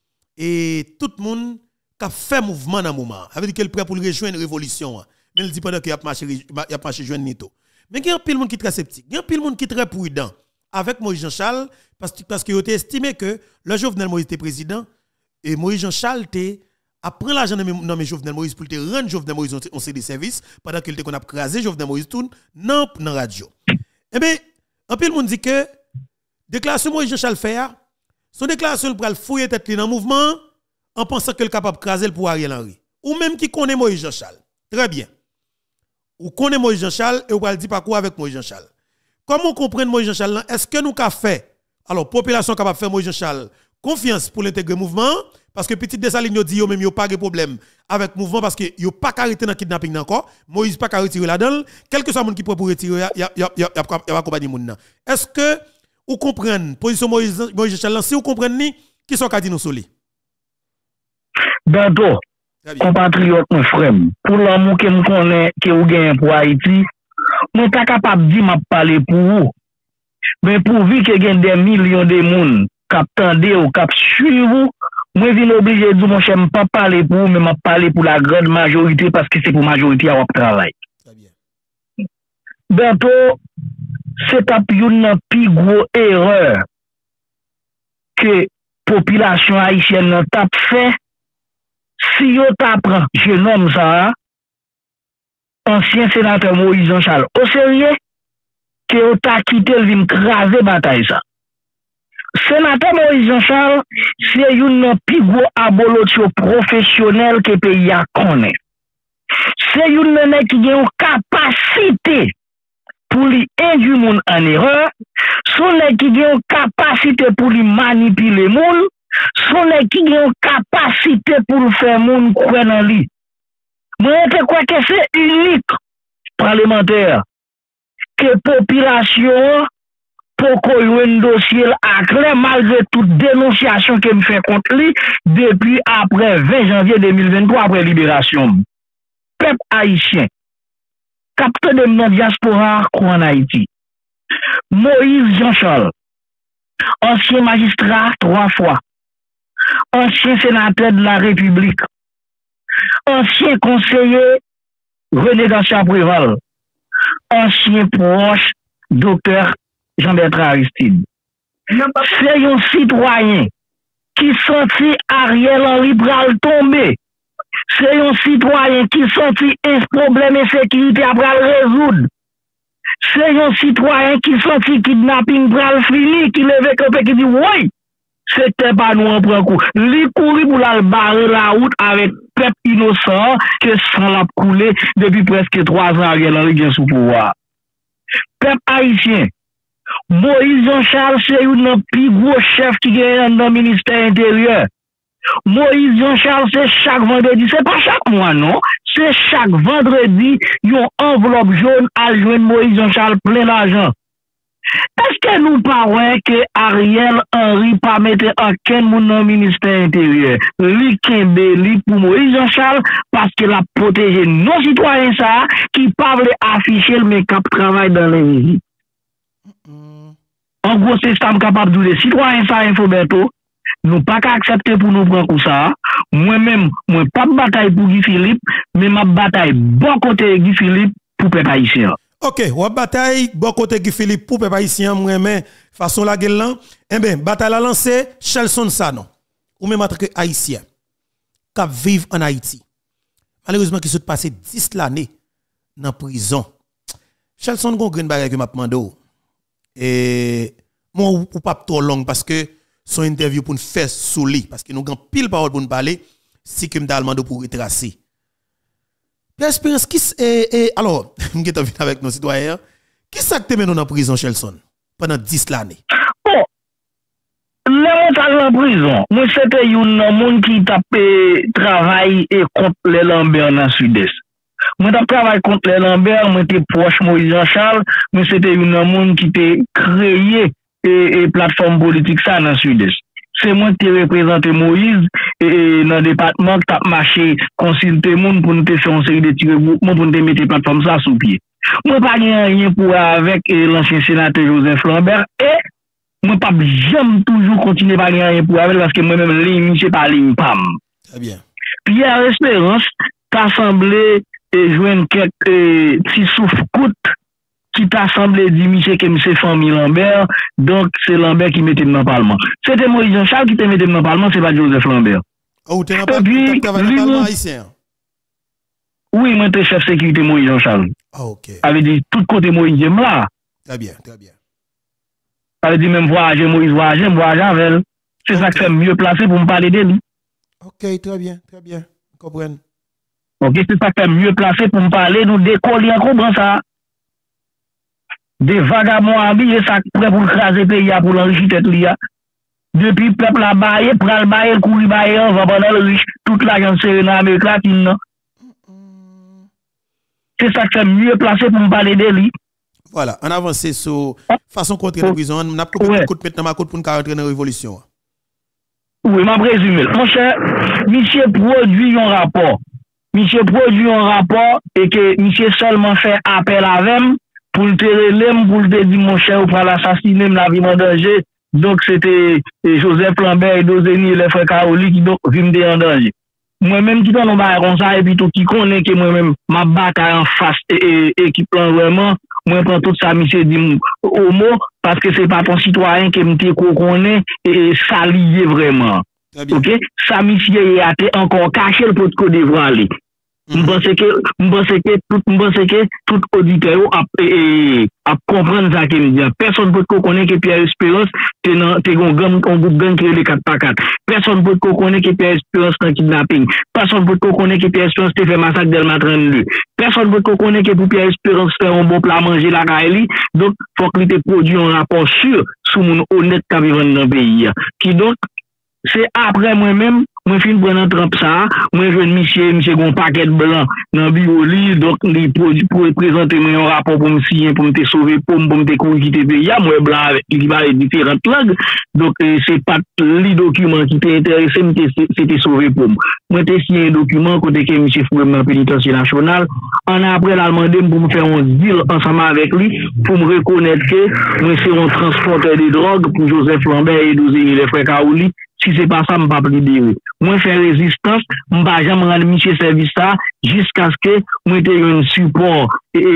et tout le monde qui a fait mouvement dans le moment. Ça veut dire qu'il est prêt pour lui rejoindre une révolution. Mais il dit pendant qu'il a marché joindre Nito. Mais il y a un pile monde qui est très sceptique. Il y a un pile monde qui est très prudent avec Moïse Jean-Charles parce qu'il a estimé que le Jovenel Moïse était président et Moïse Jean-Charles était après l'argent dans mes Jovenel Moïse pour te rendre Jovenel Moïse on des services pendant qu'il te qu'on a crasé Jovenel Moïse tout non dans radio. Eh bien, un peu le monde dit que déclaration Moïse Jean-Charles fait son déclaration pour fouiller tête dans mouvement en pensant qu'il est capable de craser pour Ariel Henry. Ou même qui connaît Moïse Jean-Charles. Très bien. Ou connaît Moïse Jean-Charles et ou va le dire pas quoi avec Moïse Jean-Charles. Comment comprendre Moïse Jean-Charles est-ce que nous qu'a fait alors population capable de faire Moïse Jean-Charles confiance pour l'intégrer mouvement parce que petit Dessalignes dit yo même yo pas de problème avec mouvement parce que yo pas arrêté dans kidnapping encore Moïse pas retirer là-dedans quel que soit monde qui peut pour retirer y a accompagner moun. Est-ce que vous comprenez position Moïse Jean-Charles si vous comprenez qui sont ka dit nous soli Bientôt compatriote mon frère pour l'amour que me connaît que ou gagne pour Haïti moi pas capable dire m'a parler pour vous mais pourvu que gagne des millions de monde cap tande ou cap suivre moi vinn obligé de dire mon cher pas parler pour mais m'a parler pour la grande majorité parce que c'est pour majorité à travail. Très bien. Bientôt c'est une plus gros erreur que population haïtienne t'a fait si yo t'apprend jeune homme ça ancien sénateur Moïse Jean-Charles au sérieux que yo t'a quitté le vinn craser bataille ça. Sénateur Moïse Jean-Charles, c'est une plus gros abolotio professionnel que le pays a connaît. C'est une nèg qui a une capacité pour lui induire le monde en erreur, son nèg qui a une capacité pour lui manipuler le monde, son nèg qui a une capacité pour faire le monde croire dans lui. Moi, je crois que c'est unique parlementaire que la population pour qu'on ait un dossier à clair malgré toute dénonciation que me fait contre lui depuis après 20 janvier 2023 après libération. Peuple haïtien, capteur de la diaspora en Haïti. Moïse Jean-Charles, ancien magistrat 3 fois, ancien sénateur de la République, ancien conseiller René Garcia-Préval, ancien proche docteur Jean-Bertrand Aristide. C'est un citoyen qui sentit Ariel Henry pral tomber. C'est un citoyen qui sentit un problème de sécurité à pral résoudre. C'est un citoyen qui sentit kidnapping pral fini, qui lève campé, qui dit oui, c'était pas nous en prend coup. Li courir pour la barrer la route avec peuple innocent que sang l'a coulé depuis presque 3 ans Ariel Henry vient sous pouvoir. Peuple haïtien, Moïse Jean-Charles, c'est un plus gros chef qui gagne dans le ministère intérieur. Moïse Jean-Charles, c'est chaque vendredi, c'est pas chaque mois, non? C'est chaque vendredi, il y a une enveloppe jaune à joindre Moïse Jean-Charles plein d'argent. Est-ce que nous parlons que Ariel Henry pas mettre aucun monde dans le ministère intérieur? Li kembe pour Moïse Jean-Charles parce qu'il a protégé nos citoyens ça qui parlent afficher mais qui travaillent dans les villes. En gros, c'est ça capable de dire les citoyens ça Infoberto, nous pas accepter pour nous prendre comme ça. Moi-même, moi pas bataille pour Guy Philippe, mais ma bataille bon côté Guy Philippe pour peuple haïtien. OK, ou bataille bon côté qui Philippe pour peuple haïtien moi façon la gueule là. Eh ben bataille a lancé Chelson ça non. Ou même en tant que haïtien qui vivent en Haïti. Malheureusement qui sont passé 10 l'année dans prison. Chelson gon green bagay que m'a demandé. Et moi ou pas trop long parce que son interview pour nous faire sous lit parce que nous avons pile parole pour nous parler si que m'ta demandé pour retracer. L'espérance qui alors m'geta vinn avec nos citoyens qui ça que nous en prison Chelson pendant 10 l'année. Bon. Là en prison, moi c'était un monde qui tapé travail et contre les Lambert dans sud-est. Moi t'ai travaillé contre les Lambert, moi t'es proche Moïse Jean-Charles, mais c'était un monde qui t'ai créé et plateforme politique ça dans sud-est. C'est moi qui représenté Moïse et dans le département qui a marché consulter monde pour nous faire une série de tirs groupement pour nous mettre plateforme ça sous pied. Moi pas rien pour avec l'ancien sénateur Joseph Lambert et moi pas jamais toujours continuer par rien pour avec parce que moi même ligne c'est pas ligne pam. Très bien. Pierre Espérance t'a semblé joindre quelques petits souffle-coute qui t'a semblé dire monsieur que monsieur famille Lambert, donc c'est Lambert qui mettait dans le Parlement. C'était Moïse Jean-Charles qui te mettait dans le Parlement, c'est pas Joseph Lambert. Oh, tu n'as pas travaillé dans le Parlement haïtien? Oui, moi j'étais chef sécurité Moïse Jean-Charles. Ah, ok. Avait dit tout côté Moïse là. Très bien, très bien. Avait dit même voyager Moïse voyager avec elle. C'est ça qui fait mieux placé pour me parler de lui. Ok, très bien, très bien. Comprends. Ok, c'est ça qui fait mieux placé pour me parler, nous décoller en comprend ça. Des vagabonds habillés, ça prêt pour craser le pays, pour l'enrichir tête liya. Depuis le peuple a baillé, pral baillé, le courir baillé, on va pendant le riche, toute l'argent serré dans l'Amérique latine. C'est ça qui fait mieux placé pour me parler de lui. Voilà, on avance sur façon contre la prison, on a coupé coup de maintenant ma côte pour nous rentrer dans la révolution. Oui, m'a résumé. Mon cher, monsieur produit un rapport. Monsieur produit un rapport et que monsieur seulement fait appel à même pour le relève, pour le dire mon cher, pour l'assassiner, la vie en danger. Donc c'était Joseph Lambert et Dozeni et les frères Kaoli qui donc vivent en danger. Moi-même qui donne un comme ça et puis tout qui connaît que moi-même ma bataille en face et qui prend vraiment, moi prends tout ça, monsieur dit au mot parce que c'est pas ton citoyen qui me connaît et ça lié vraiment. Ok, ça monsieur a été encore caché le pot de devant aller. Je pense que tout auditeur a comprendre ça qu'il dit. Personne peut connaître que Pierre Espérance t'es un groupe gang qui est les 4x4. Personne peut connaître que Pierre Espérance est en kidnapping. Personne peut connaître que Pierre Espérance te fait massacre d'Elma 32. Personne peut connaître que pour Pierre Espérance faire un bon plat manger la Kaili. Donc faut qu'il te produit un rapport sûr sur mon honnête qui vivent dans le pays. Qui donc c'est après moi-même, moi fin prendre trempe ça, moi je monsieur gon paquet blanc dans bioli donc il pour présenter moi un rapport pour me signer pour me te sauver pour me te quitter pays, moi blanc avec qui parle différentes langues. Donc c'est pas les documents qui t'intéressait, c'était sauvé pour moi. Moi te signé un document côté que monsieur Foucault pénitentiaire national, on a après l'a demandé pour me faire un deal ensemble avec lui pour me reconnaître que moi c'est un transporteur de drogue pour Joseph Lambert et Dozeni les frères Kaoli. Si c'est pas ça, je ne vais pas libérer. Moi, faire résistance, je ne vais pas rendre monsieur service ça, jusqu'à ce que moi, j'ai un support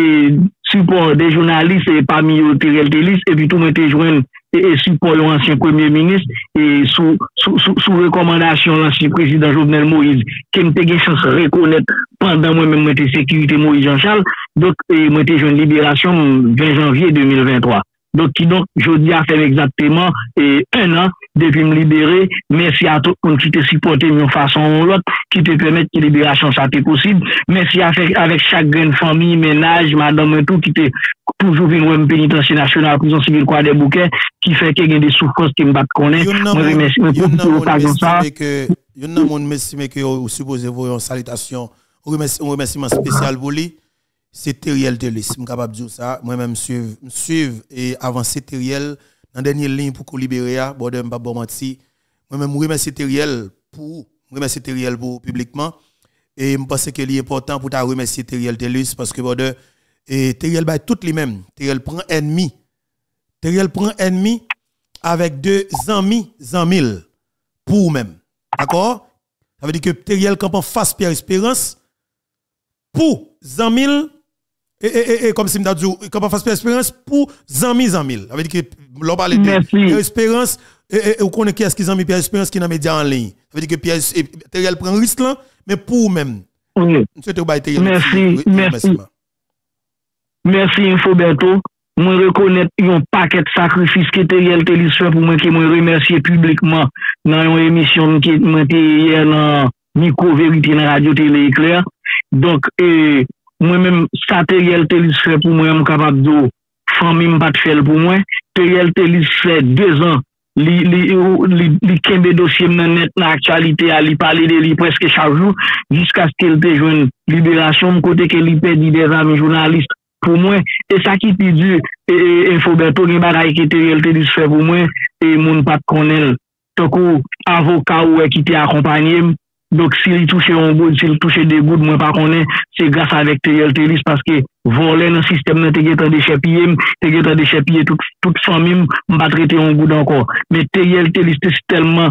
des journalistes et parmi eux, et puis tout, moi, j'ai joint et support l'ancien premier ministre, et sous recommandation l'ancien président Jovenel Moïse, qui m'a eu chance de reconnaître pendant moi-même, moi, sécurité Moïse Jean-Charles, donc, moi, j'ai une libération 20 janvier 2023. Donc, je dis à faire exactement 1 an depuis me libérer. Merci à tout le monde qui te supporté d'une façon ou l'autre, qui te permet que la libération soit possible. Merci avec chaque grande famille, ménage, madame et tout, qui te toujours venu au pénitentiaire national, prison civile, quoi, des bouquets, qui fait qu'il y a des souffrances qui me battent connaître. Moi, remercie ça. Il y a un monde que vous supposez vous une salutation, un remerciement spécial pour lui. C'est Teriel Telis, je suis capable de dire ça. Moi-même, suivre et avancer Teriel dans la dernière ligne pour libérer. Bon, je ne vais pas mentir. Moi-même, je remercie Teriel pour publiquement. Et je pense que c'est important pour remercier Teriel Telis parce que Teriel va tout les mêmes. Teriel prend ennemi. Teriel prend ennemi avec 2 amis en 1000 pour même. D'accord? Ça veut dire que Teriel camp en face Pierre Espérance pour 100 000 et comme si m'da dit comment faire espérance pour zami. Ça veut dire que l'on parle de espérance et on connaît qui est-ce qui zami Pierre Espérance qui dans média en ligne. Ça veut dire que Pierre Teriel prend risque là mais pour même. Oui. Merci Infoberto. Moi reconnais un paquet de sacrifices que Teriel Telis fait pour moi, que moi remercier publiquement dans une émission qui était hier dans Micro Vérité dans Radio Télé Éclair. Donc, moi-même, ça Teriel Telis fait pour moi, je suis capable de famille pas de faire pour moi. Teriel Telis fait 2 ans. Li kembe dossier net dans actualité à li parler de li presque chaque jour jusqu'à ce qu'il te joine libération côté que li perdu des amis journalistes pour moi et ça qui peut dire Infoberto ni bagaille qui Teriel Telis fait pour moi et moun pas connaît tant que avocat ou qui t'a accompagné donc s'il touche un goût s'il touche des gouttes moi pas connaît c'est grâce avec Teriel Telis parce que voler dans système nan te getan déchepiller toute famille m'a traité un goût encore mais Teriel Telis tellement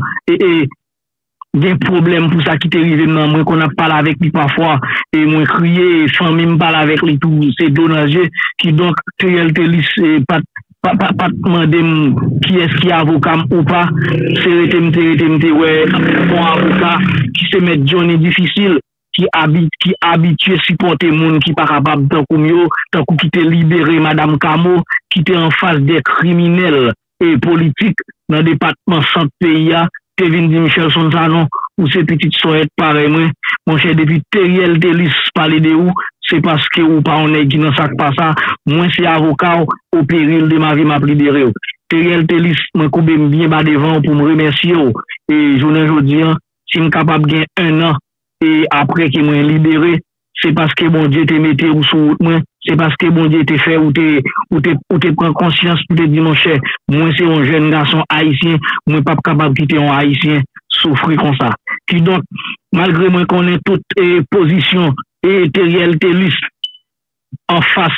des problèmes pour ça qui t'est arrivé dans moi qu'on a parlé avec lui parfois et moi crier famille me parle avec lui tout c'est dommage qui donc Teriel Telis pas demander qui est-ce qui est avocat ou pas c'est ouais bon avocat qui se met journée difficile qui habitué supporter moun qui pas capable tant que qui te libéré madame Camo qui était en face des criminels et politiques dans le département centre pays Kevin Di Michel Sonsanon ou ces petites soeurs pareil moi mon cher depuis Teriel Telis parler de où c'est parce que ou pas on est qui dans ça pas ça moi c'est avocat au péril de ma vie m'a libéré Teriel Telis moi coupe bien bas devant pour me remercier et journée aujourd'hui si me capable gagner 1 an et après que moi libéré c'est parce que bon Dieu te metté ou sous moi c'est parce que bon Dieu te fait ou te prend conscience pour te dire mon cher moi c'est un jeune garçon haïtien moi pas capable quitter un haïtien souffrir comme ça qui donc malgré moi qu'on ait toute position et Teriel Telis en face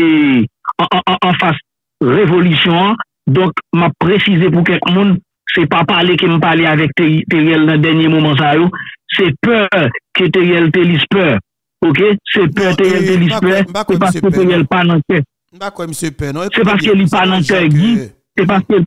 en face révolution donc m'a précisé pour quelqu'un monde c'est pas parler que me parler avec Teriel dans dernier moment ça c'est peur que Teriel Telis peur. OK, c'est peur Teriel Telis peur, c'est parce que Teriel pas dans cœur. C'est parce qu'il pas dans cœur Guy, c'est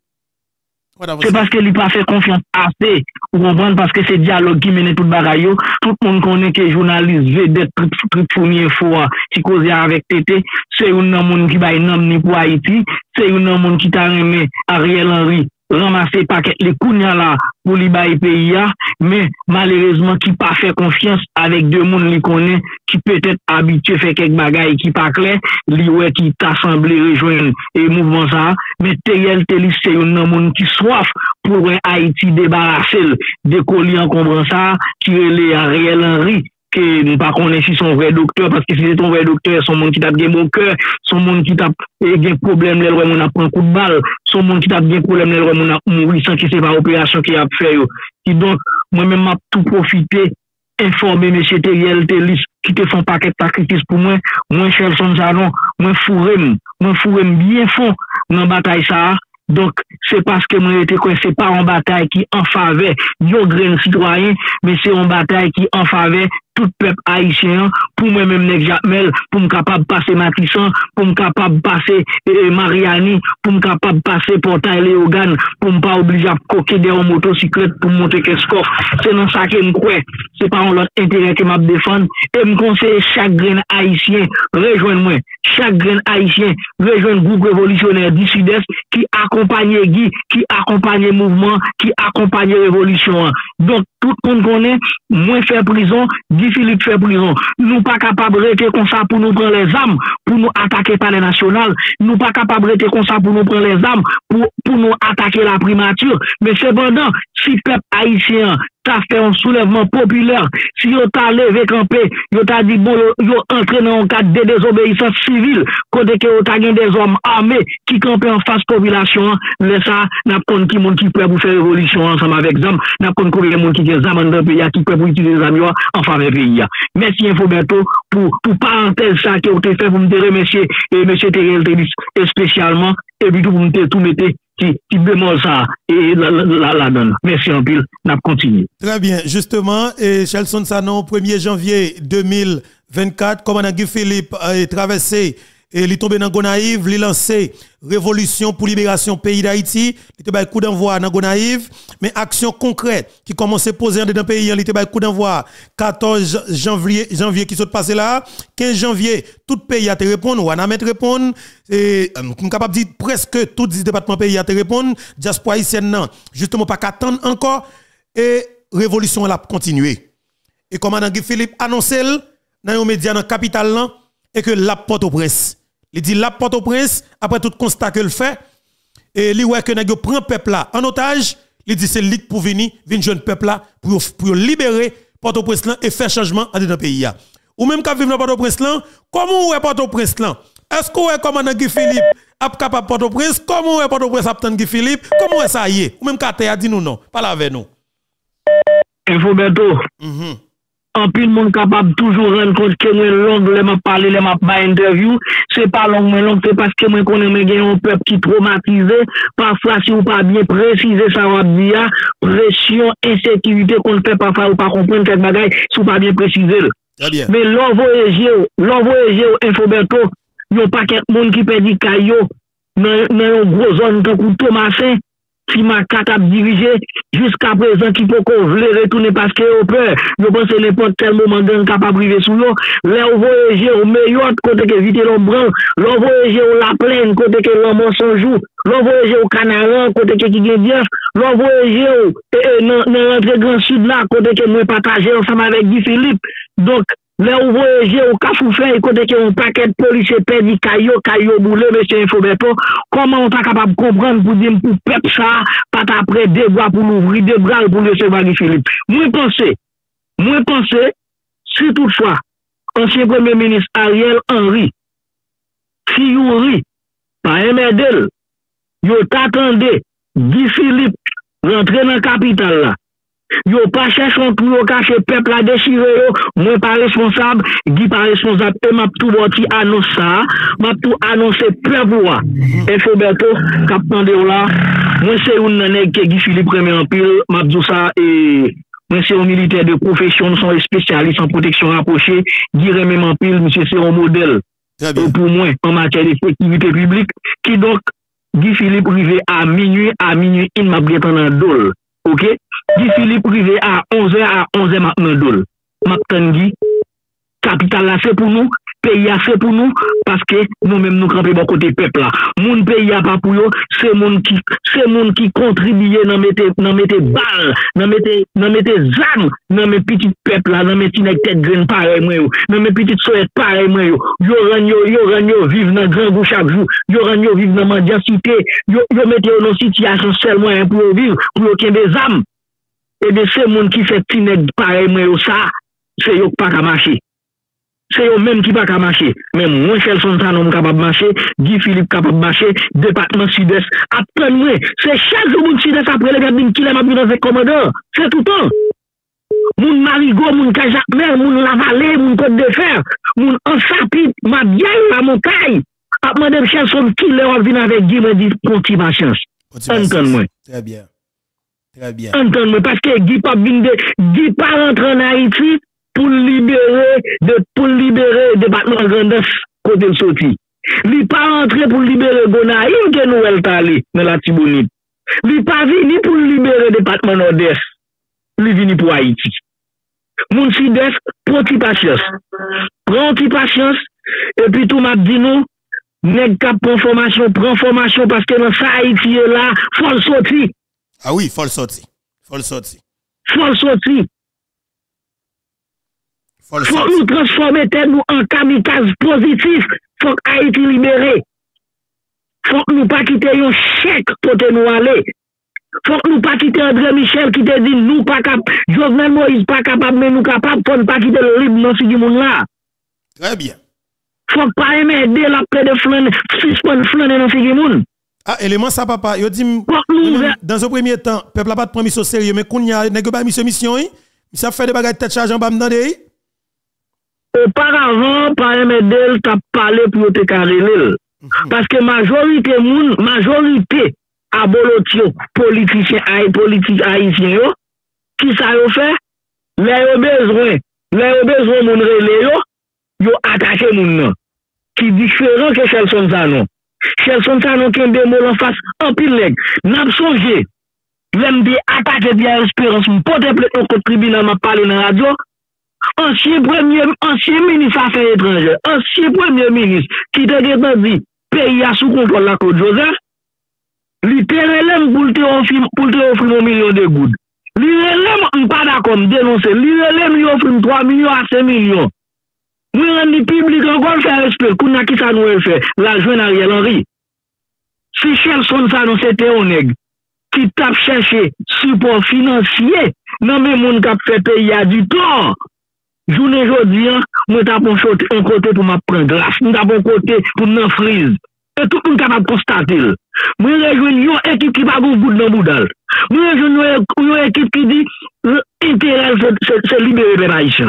parce qu'il pas fait confiance assez pour comprendre parce que c'est dialogue qui mène tout bagaille. Tout le monde connaît que journaliste vedette toute première fois qui cause avec TT, c'est un monde qui va nom ni pour Haïti, c'est un monde qui t'a aimé Ariel Henry ramasser paquet les kounya là pour li bailler pays mais malheureusement qui pas fait confiance avec deux monde li connaît qui peut-être habitué faire quelques bagailles qui pas clair li ouais qui t'assemblé rejoindre et mouvement ça mais Teriel Telis c'est un monde qui soif pour Haïti débarrasser de colis encombrant ça qui est Ariel Henry que nous pas connaître si son vrai docteur parce que si c'est ton vrai docteur son monde qui t'a bien bon cœur son monde qui t'a bien problème les on a prend coup de balle son monde qui t'a bien problème les on a mourir sans que c'est pas opération qui a fait qui donc moi même m'a tout profiter informer monsieur Teriel Telis qui te font paquet de sacrifices pour moi cher Sonsanon moi fourré bien fond dans bataille ça. Donc, c'est parce que moi, c'est pas une bataille qui en faveur yo grain citoyen, mais c'est une bataille qui en faveur tout peuple haïtien, pour moi-même, Nek Jacmel, pour me capable de passer Matissan, pour me capable de passer Mariani, pour me capable de passer Portail Léogane, pour me pas obliger à coquer des motocyclettes pour monter qu'est-ce qu'on c'est dans ça que je crois. C'est pas un autre intérêt que m'a défendre. Et me conseille chaque grain haïtien, rejoigne-moi. Chaque grain haïtien, rejoigne le groupe révolutionnaire du Sud-Est qui accompagne Guy, qui accompagne le mouvement, qui accompagne la révolution. Donc, tout le monde connaît, moins faire prison, Guy Philippe fait prison. Nous pas capables de rester comme ça pour nous prendre les armes, pour nous attaquer par les nationales. Nous pas capables de rester comme ça pour nous prendre les armes, pour nous attaquer la primature. Mais cependant, si le peuple haïtien t'a fait un soulèvement populaire, si yo t'a levé campé, yo t'a dit bon, yo entré dans un cadre de désobéissance civile, côté que yo t'a gagné des hommes armés qui campaient en face population, mais ça, n'a pas qui monde qui prêt pour faire révolution ensemble avec ZAM, n'a pas combien de monde qui est ZAM dans le pays, qui prêt pour utiliser les amis en faveur du pays. Merci Infoberto pour parenthèse ça que vous avez fait pour me remercier et monsieur Teriel Telis spécialement, et puis tout pour me tout mettre qui bémol ça et la donne. Merci en pile, n'a continué. Très bien, justement, et Chelson Sanon, 1er janvier 2000 24, commandant Guy Philippe traversé et il tombé dans Gonaïve, il lancé révolution pour libération pays d'Haïti, il était coup d'envoi dans Gonaïve, mais action concrète qui commençait à poser dans le pays, il était coup d'envoi 14 janvier qui s'est passé là, 15 janvier tout pays a te répondre, ou a mettre répondre et capable de dire presque tout le département pays a te répondre, diaspora haïtienne non, justement pas qu'attendre encore et révolution elle a continué. Et commandant Guy Philippe annoncé dans les médias dans la capitale là et que la Port-au-Prince. Il dit la Port-au-Prince, après tout constat que le fait, et il voit que nous prend peuple là en otage, il dit c'est lit pour venir jeune peuple là pour libérer Port-au-Prince là et faire changement dans le pays. Ou même quand vivre dans Port-au-Prince là, comment est Port-au-Prince là? Est-ce qu'on est commandant Guy Philippe a capable Port-au-Prince? Comment est Port-au-Prince a Guy Philippe? Comment est ça y est? Ou même quand a dit nous non, parle avec nous. Il faut bientôt. En plus, monde capable toujours rendre compte que moi long m'a parlé, m'a pas interview, c'est pas long c'est parce que moi connais un peuple qui traumatisé, parfois si ou pas bien préciser ça va dire pression, insécurité qu'on fait parfois ou pas comprendre quelque bagaille si ou pas bien préciser. Mais l'envoyer Infoberto, yon pas quelqu'un monde qui perd caillou dans une grosse zone de Thomasin. Si ma carte dirigé jusqu'à présent qui peut qu'on veut retourner parce que au peur je pense que n'importe quel moment gang capable priver sous l'eau là on voyager au meilleur côté que vite l'ombre l'on voyager au la plaine côté que l'homme son jour l'on voyager au Canaran côté que qui gagne bien l'on voyager dans l'entrée grand sud là côté que moi partager ensemble avec Guy Philippe donc là on voyager au Cafoufin côté que un paquet de policiers perdu caillou boulé monsieur Infoberto comment on pas capable de comprendre pour dire pour peuple ça pas après des bras pour l'ouvrir des bras pour le recevoir Guy Philippe moi penser si toutefois ancien premier ministre Ariel Henry si Yuri par Emedel yo t'attendait Guy Philippe rentrer dans la capitale là yo pas chercher pour yo cacher peuple la déchirer yo moi pas responsable Guy pas responsable et m'a tout boti annonce ça m'a tout annoncer peuple Infoberto cap tande là moi c'est un nèg que Guy Philippe premier en pile m'a dit ça et moi c'est un militaire de profession nous sommes spécialistes en protection rapprochée Guy même en pile monsieur c'est un modèle pour moi en matière de sécurité publique qui donc Guy Philippe arrivé à minuit il m'a bien en dol OK Guy Philippe privé à 11h maintenant dol. M'attendit capital là c'est pour nous, pays a c'est pour nous parce que nous même nous camper bon côté peuple là. Moun pays a pas pour yo, c'est moun qui contribue dans mettre balle, dans mettre zam, dans mes petits peuple là, dans mes petits nèg tête graine pareil moi yo, dans mes petites soeurs pareil moi yo. Yo ran vivre dans grand goût chaque jour. Yo ran vivre dans mendiantité, yo mettez dans situation seulement pour vivre, pour qu'il des âmes. Et de ces gens qui fait petit nèg pareil moi ça c'est yo pas marcher c'est eux même qui pas marcher mais moi seul son ça non capable marcher Guy Philippe capable marcher département sud-est après moi c'est chaque jour mon sud-est après les gars qui l'a m'a dans un commandant c'est tout le temps mon Marigot mon Cajacmel mon Lavalée mon Côte de Fer mon Ansapit ma bien la montagne après madame Chelson qui leur vient avec Guy me dit continuation entends-moi très bien entends-moi parce que Guy pas rentrer en Haïti pour libérer le département de Grandance côté sorti. Il pas rentrer pour libérer Gonaïve que nous elle allé dans la Tibonite. Il pas venu pour libérer le département nord-est. Il venu pour Haïti. Mon sud-est prend patience. Et puis tout m'a dit nous nèg cap prend formation parce que dans ça Haïti est là, faut le sortir. Ah oui, faut le sortir. Faut nous transformer nous en kamikaze positif. Faut que Haïti libéré. Faut que nous pas quitter un chèque pour nous aller. Faut que nous pas quitter André Michel qui te dit nous pas capable. Jovenel Moïse pas capable mais nous capable pour ne pas quitter le libre dans ce monde là. Très bien. Faut pas aimer la paix de flan, suspendre flan dans ce monde. Ah, élément ça papa, yo dit dans un premier temps, peuple a pas de prendre mission sérieux mais qu'on y a nèg pas mission ça fait des bagages tête charge en bas m'dande. Auparavant, par Medel t'a parlé pour te carrer. Parce que majorité abolotio politiciens haïtiens qui ça yo fait les besoin mon relais yo attaqué moun qui différent que Chelson Sano. Chelson Sano qui est en face en pile nèg. N'a songé l'aime bien attaquer bien Espérance pour te plaît au tribunal m'a parlé dans radio. Ancien ministre affaires étrangères, ancien premier ministre qui te dit pays a sous contrôle la Côte Joseph. Littéralement pour te offrir 1 million de gouttes. Littéralement pas d'accord dénoncer. Littéralement offrir 3 millions à 5 millions. Nous rendons public encore faire respect. Qu'on a qui ça nous fait la jeune Ariel Henry. Si Chelson ça non c'était honnête qui t'a cherché support financier, non mais moun qui fait payer à du temps. Journée aujourd'hui, moi t'as un côté pour me prendre glace, nous t'as un côté pour me frise. Et tout le monde capable de constater. Moi rejoins une équipe qui va goût dans boudal. Moi rejoins une équipe qui dit l'intérêt c'est libérer les Haïtiens.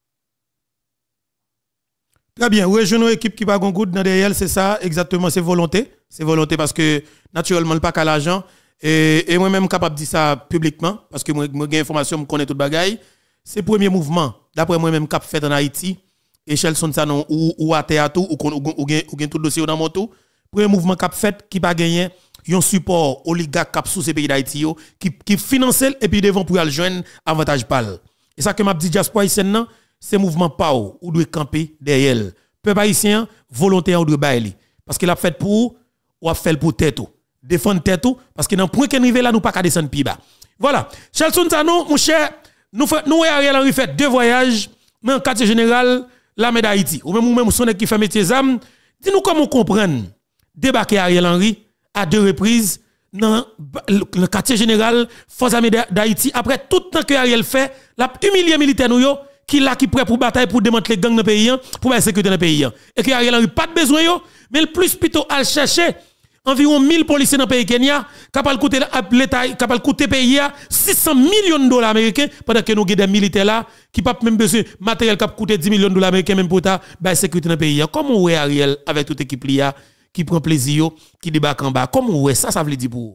Très bien, rejoindre une équipe qui va goût dans derrière, c'est ça exactement, c'est volonté. C'est volonté parce que naturellement le pas qu'à l'argent et moi-même capable de dire ça publiquement parce que moi j'ai information, je connais tout bagaille. C'est le premier mouvement d'après moi-même cap fait en Haïti et Chelson Sano ou à théâtre ou gen tout dossier dans moto. Premier mouvement cap fait qui va gagner un support oligarque cap sous ces pays d'Haïti qui finance et puis devant pour aller joindre avantage pal. Et ça que m'a dit diaspora haïtienne c'est mouvement PAO ou doit camper derrière. Peuple haïtien volontaire ou doit bailler parce qu'il a fait pour ou a fait pour tête défendre tête parce que dans point qu'en arrivé là nous pas qu'à descendre plus bas. Voilà, Chelson Sano mon cher, nous Ariel Henry fait 2 voyages dans le quartier général l'armée d'Haïti ou même son qui fait métier zam. Dis-nous comment comprendre débarquer Ariel Henry à 2 reprises dans le quartier général force armée d'Haïti après tout le temps que Ariel fait la humilier militaire nous yo qui là qui prêt pour bataille pour démanteler gang dans le pays pour la sécurité dans le pays et que Ariel Henry pas de besoin yo mais le plus plutôt à chercher environ 1000 policiers dans le pays Kenya capable coûter l'état capable coûter pays 600 millions de dollars américains pendant que nous avons des militaires là qui pas même besoin matériel qui coûter 10 millions de dollars américains même pour ta sécurité dans le pays. Comment est Ariel avec toute équipe là qui prend plaisir qui débarque en bas comment est ça veut dire pour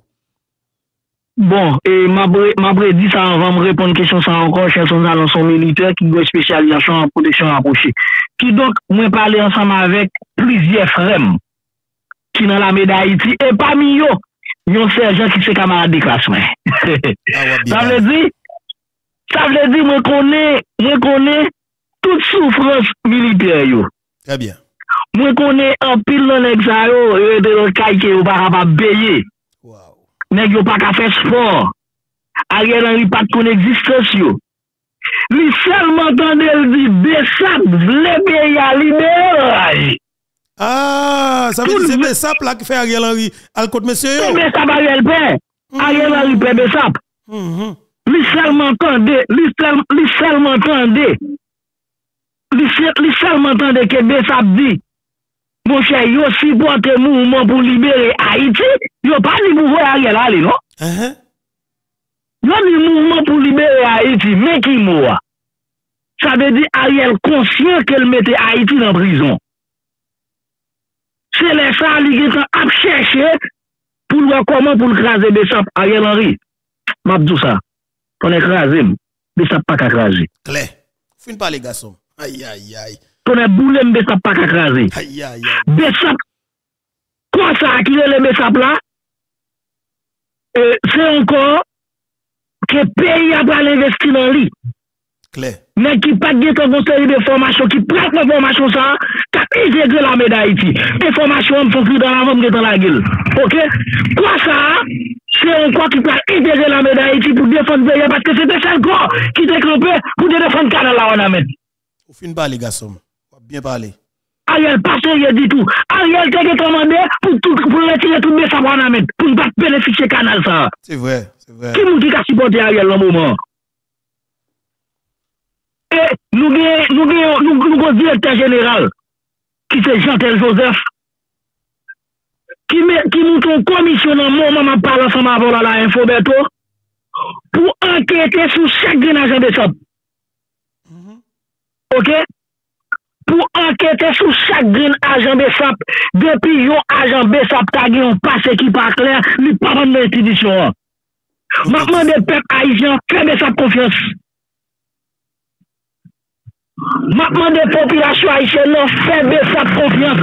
bon, et m'a dit ça avant de répondre à question ça encore, Chelson Sano son militaire qui doit spécialisation en protection rapprochée. Qui donc, moi parler ensemble avec plusieurs frères qui dans l'armée d'Haïti et parmi eux, yon sergent qui c'est camarade de classe. Ça veut dire, moi connais toute souffrance militaire yo. Très bien. Moi connais un pile dans l'exayo et de l'autre qui ou pas capable payer. Nèg yo pas ka faire sport. Ariel Henry pas de existence yo. Li seulement tande el dit Bessap vle pays à libérer. Ah, ça veut dire c'est Bessap là qui fait Ariel Henry al côté monsieur yo. Bessap Ariel père. Ariel Henry père Bessap. Li seulement tande que Bessap dit mon cher, yo supporte mouvement pour libérer Haïti, yo pas ni pouvoir Ariel aller, non? Yo ni mouvement pour libérer Haïti, mais qui moua? Ça veut dire Ariel conscient qu'elle mettait Haïti dans prison. C'est les ça qui a cherché pour voir comment pour craser Bessap Ariel Henry. M'a dit ça. On écraser, Bessap pas craser. Claire. Fin pas les garçons. Aïe aïe aïe. On a boulé Bessap pas craser. Aïe aïe aïe. Bessap, quoi ça qui est le Bessap là? C'est encore que le pays a pas investi dans lui. Claire. Mais qui pas de ton conseil de formation, qui prête la formation ça, qui a intégré l'armée d'Haïti. Les formations sont plus dans la même que dans la gueule. Ok? Quoi ça? C'est encore qui peut intégrer l'armée d'Haïti pour défendre le pays parce que c'était seul corps qui était campé pour défendre le canal là on a mis. Au fin pas les garçons. Bien parler. Ariel pas sérieux du tout. Ariel t'a commandé pour retirer tout Bessap en amène pour ne pas bénéficier canal ça. C'est vrai, c'est vrai. Qui nous dit qu'a supporté Ariel dans le moment? Et nous avons directeur général qui c'est Jean-Tel Joseph qui nous une commission dans le moment où parle ensemble avant la Infoberto pour enquêter sur chaque agent Bessap. OK? Pour enquêter sur chaque agent Bessap, depuis yon agent Bessap tagé un passé qui pas clair, lui pas dans l'institution. Maintenant, des peuples haïtiens, fait Bessap confiance. Maintenant, des populations haïtiennes fait de sa confiance.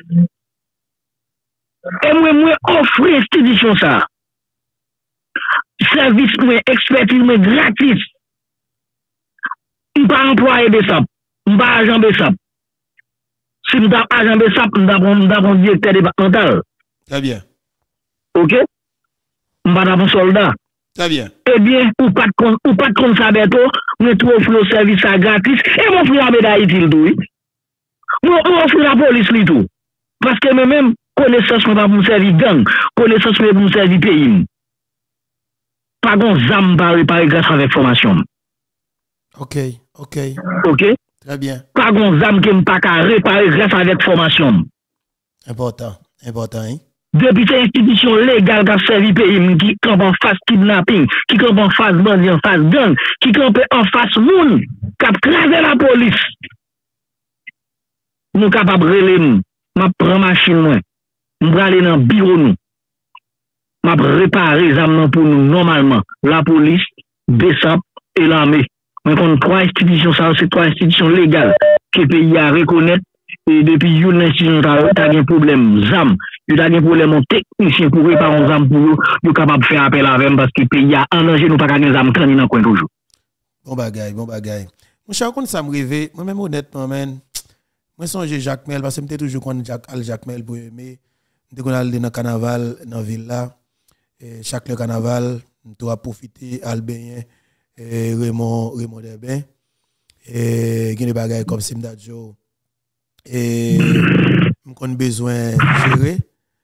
Et moi, offre institution ça. Service, moi, expertise, moi, gratis. Je ne pas employé de ça. Je ne pas agent de ça. Si je suis agent de ça, je suis un directeur départemental. Très bien. Ok? Je suis un soldat. Très bien. Eh bien, ou pas de compte ça, Beto, je trouve le service gratis. Et mon frère d'Haïti, le tout. Moi, offre la police, le tout. Parce que même, connaissance, on va vous servir gang. Connaissance, on va vous servir pays. Pas de zam par réparer grâce avec formation. Ok. Ok? Très bien. Pas de zam qui ne pas réparer grâce avec formation. Important, hein? Depuis cette institution légale qui a servi pays, qui campe en face kidnapping, qui campe en face bandit, en face gang, qui campe en face moun, qui a crasé la police. Nous sommes capables de relayer, je prends machine, je vais aller dans le bureau, je vais réparer les amenants pour nous, normalement, la police, BESAP et l'armée. Mais quand trois institutions, ça, c'est trois institutions légales que le pays a reconnaître. Et depuis une institution, tu as un problème, ZAM, tu as un problème technicien pour réparer un ZAM pour nous, nous capable de faire appel à eux parce que le pays a en danger, nous pas gagner ZAM quand il dans coin toujours. Bon bagay. Mon cher, quand ça me rêve, moi-même honnêtement, moi songe Jacques Mel, parce que je toujours quand Jacques Mel pour aimer, je suis allé dans le carnaval, dans la ville là, et chaque le carnaval, je dois profiter, Albin, Raymond Derbin, et il y a des bagages comme Simdadjo. Et on a besoin de gérer.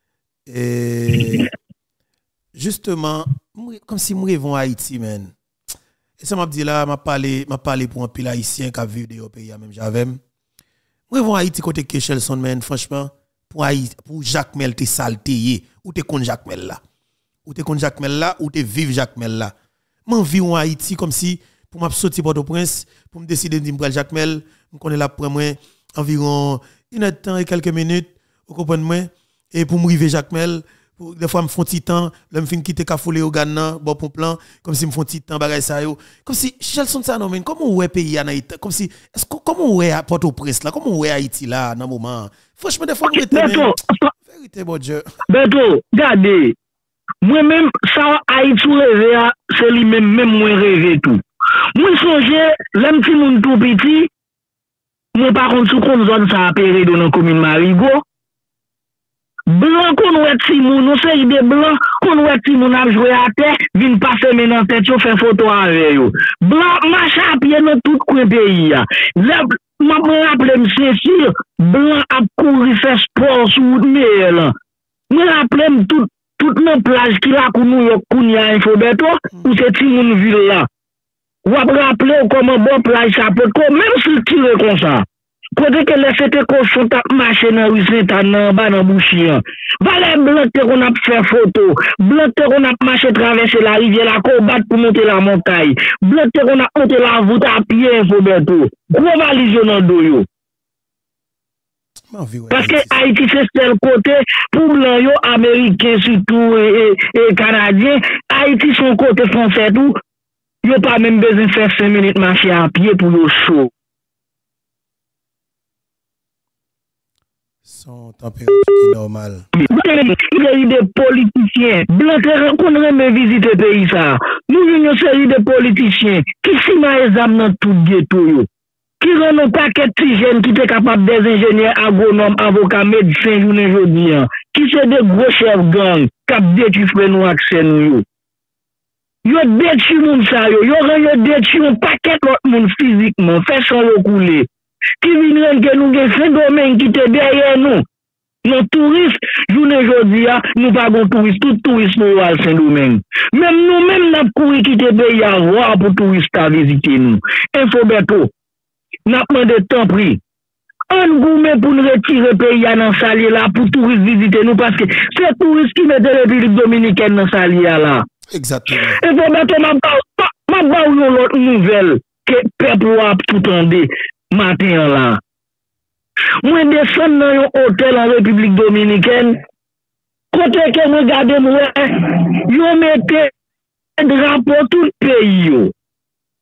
Et justement, comme si nous rêvons à Haïti, man. Et ça m'a dit là, m'a parlé pour un pile haïtien qui a vécu au pays, même j'avais. Nous rêvons à Haïti côté Kechelson, man, franchement, pour Jacques Mel, t'es salté, ou t'es con Jacques Mel là. Ou t'es con Jacques Mel là, ou t'es vive Jacques Mel là. M'en vis en Haïti comme si, pour m'a sortir Port-au-Prince, pour me décider de me Jacques Mel, me connais là pour moi. Environ une heure de temps et quelques minutes, vous comprenez, et pour me river Jacques Mel, des fois me font petit temps, là me fin quitter Kafoulé au Ghana, bon pour plan, comme si me font petit temps bagay ça yo, comme si Chelson ça non mais comment ouais pays en Haïti, comme si est-ce comment ouais à Port-au-Prince là, comment ouais Haïti là dans moment. Franchement des fois vérité bon Dieu. Beto, regardez. Moi-même ça Haïti rêver c'est lui même moi rêver tout. Moi songe l'homme petit monde tout petit. Moi, par contre, sous qu'on zone ça a péré dans la commune Marigot. Blanc qu'on ouè Timoun, nous c'est des blancs qu'on ouè Timoun a joué à terre, vin passer maintenant tête, faire photo avec yo. Blanc marche à pied dans tout coin pays. M'a rappelé monsieur sûr, blanc a couru faire sport sous mer. M'a rappelé toute nos plage qui la nous yo kounya Infobeto, ou c'est Timoun ville là. Ou après rappeler comment bon plage ça peut même si tire comme ça. Côté que laissez cochon t'a marcher dans rue Saint-Anne bas dans bouchien. Valé blanc qu'on a fait photo, blanc qu'on a marché traverser la rivière la combattre pour monter la montagne. Blanc qu'on a monté la voûte à pied Infobeto. Gros valise dans dos yo. Parce que Haïti c'est seul côté pour blanc yo américain surtout et canadien, Haïti son côté français tout. Yo pas même besoin de faire 5 minutes marcher à pied pour le chaud. Son température normale. Il y a eu des politiciens. Blanc qu'on aime visiter le pays ça. Nous avons une série de politiciens qui s'y examen dans tout ghetto. Qui ont un paquet de jeunes qui sont capables des ingénieurs, agronomes, avocats, médecins, journée aujourd'hui. Qui sont des gros chefs gang, qui ont détruit nos accès nous. Yo détruit moun sa yo détruit un paquet l'autre monde physiquement, fait son couler. Qui viennent que nous gen fin domaine qui te derrière nous. Nos touristes, journée aujourd'hui, nous pas bon touristes, tout touriste pour al Saint-Domingue. Même nous-mêmes n'a couru quitter pays à voir pour touristes à visiter nous. Infobeto, n'a pas de temps pris. On gourmet pour nous retirer pays dans salier là pour touristes visiter nous parce que c'est touristes qui mettent la République dominicaine dans salier là. Exactement. Et pour mettre ma l'autre nouvelle que peuple a tout entendre matin là. Moi descends dans un hôtel en République dominicaine. Côté que moi regarde moi, yo mettez drapeau tout pays yo.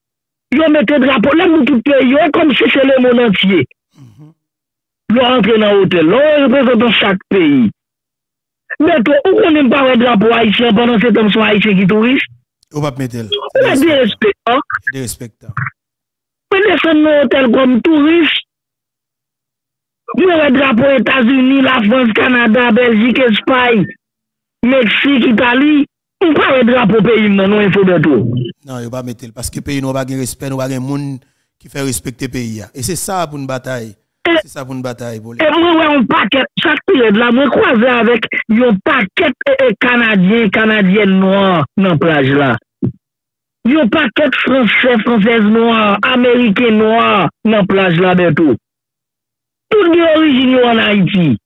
Ils mettent drapeau là pour tout pays, comme si c'est le monde entier. Ils rentrent dans l'hôtel, ils représentent chaque pays. Mais toi, où on n'aime pas le drapeau haïtien pendant que ces hommes sont haïtiens qui touristes? On va mettre elle. On a des respectants. Des respectants. Mais descendre dans l'hôtel comme touristes. Nous avons le drapeau États-Unis, la France, Canada, Belgique, Espagne, Mexique, Italie. On pas le drapeau pays, non, il faut de tout. Non, il va mettre parce que le pays n'a pas de respect, nous avons un monde qui fait respecter le pays. Et c'est ça pour une bataille. C'est ça pour une bataille. Et moi, un paquet, chaque période là, moi, croisé avec un paquet Canadiens noirs dans la plage là. Un paquet Françaises noirs, Américains noirs dans la plage là, de tout. Tout les origines en Haïti.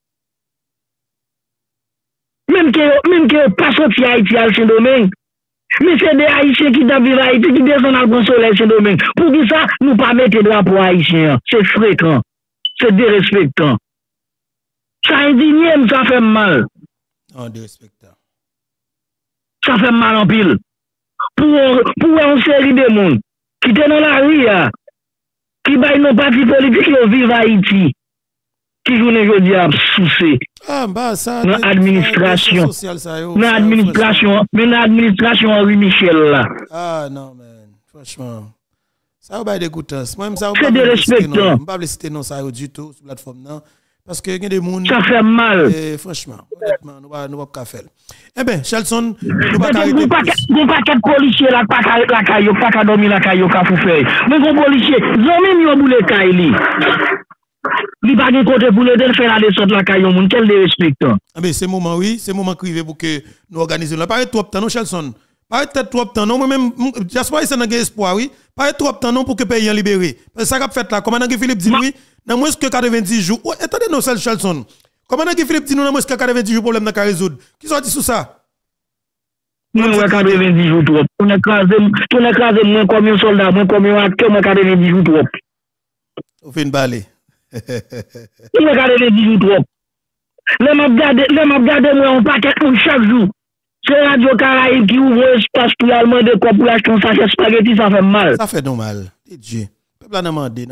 Même que pas sorti Haïti à Saint-Domingue. Mais c'est des Haïtiens qui vivent à Haïti qui descendent à le soleil Saint-Domingue. Pour qui ça, nous pas mettre de drapeau haïtien. C'est fréquent. C'est dérespectant. Ça indigne, ça fait mal. Non, dérespectant. Ça fait mal en pile. Pour une série de monde qui est dans la rue, qui baillent nos partis politiques qui vivent à Haïti, qui jouent aujourd'hui à soucier. Ah, bah, ça. Dans l'administration. Dans l'administration. Mais dans l'administration Henri Michel là. Ah, non, man. Franchement. Ça va être dégoûtant. Moi-même, ça va c'est dérespectant. Je ne vais pas citer non ça du tout sur la plateforme. Non. Parce que il y a des gens. Ça fait mal. Franchement, honnêtement, nous ne pouvons pas faire. Eh bien, Chelson, nous ne pouvons pas arrêter. Nous pas qu'un policier là, pas qu'à dormir la caillou, qu'à faire. Mais un policier, ils ont boulé caillou. Il va pas côté pour l'aider faire la descente la caillou, quel dérespectant. Ah ben c'est moment oui, c'est moment crivé pour que nous organisions. Là pas trop de temps non Chelson. Pas trop de temps non, moi même j'espère que ça n'a espoir oui. Pas trop de temps non pour que pays en libéré. Parce que ça qu'a fait là, commandant Philippe dit oui, dans moins que 90 jours. Oh, attendez non Chelson. Commandant Philippe dit nous dans moins que 90 jours problème n'a qu'à résoudre. Qui sont dit sur ça? Nous 90 jours trop. On a crasé moins comme un soldat, moins comme un acteur, moins 90 jours trop. On fait une balle. Il me garde les 10 jours trop. Le m'a regardé moi un paquet pour chaque jour. C'est Radio Caraïbe qui ouvre l'espace pour l'allemand de quoi pour acheter un sachet spaghetti, ça fait mal. Ça fait normal. Dieu. Peuple a demandé.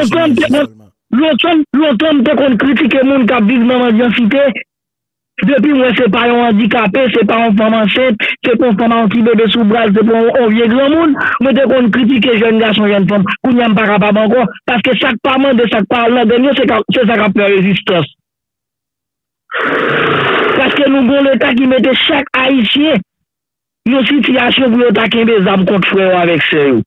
L'automne peut qu'on critique le monde qui vit dans la cité. Depuis moi, c'est pas un handicapé, c'est pas un femme enceinte, c'est pas un femme en bébé sous bras, c'est pas un vieux grand monde. Moi, dès qu'on critique les jeunes garçons, jeunes femmes, qu'on n'y a pas capable encore, parce que chaque parlement de chaque parlement de nous, c'est ça qui a fait résistance. Parce que nous avons l'État qui mettait chaque Haïtien dans une situation pour attaquer des armes contre frère avec eux.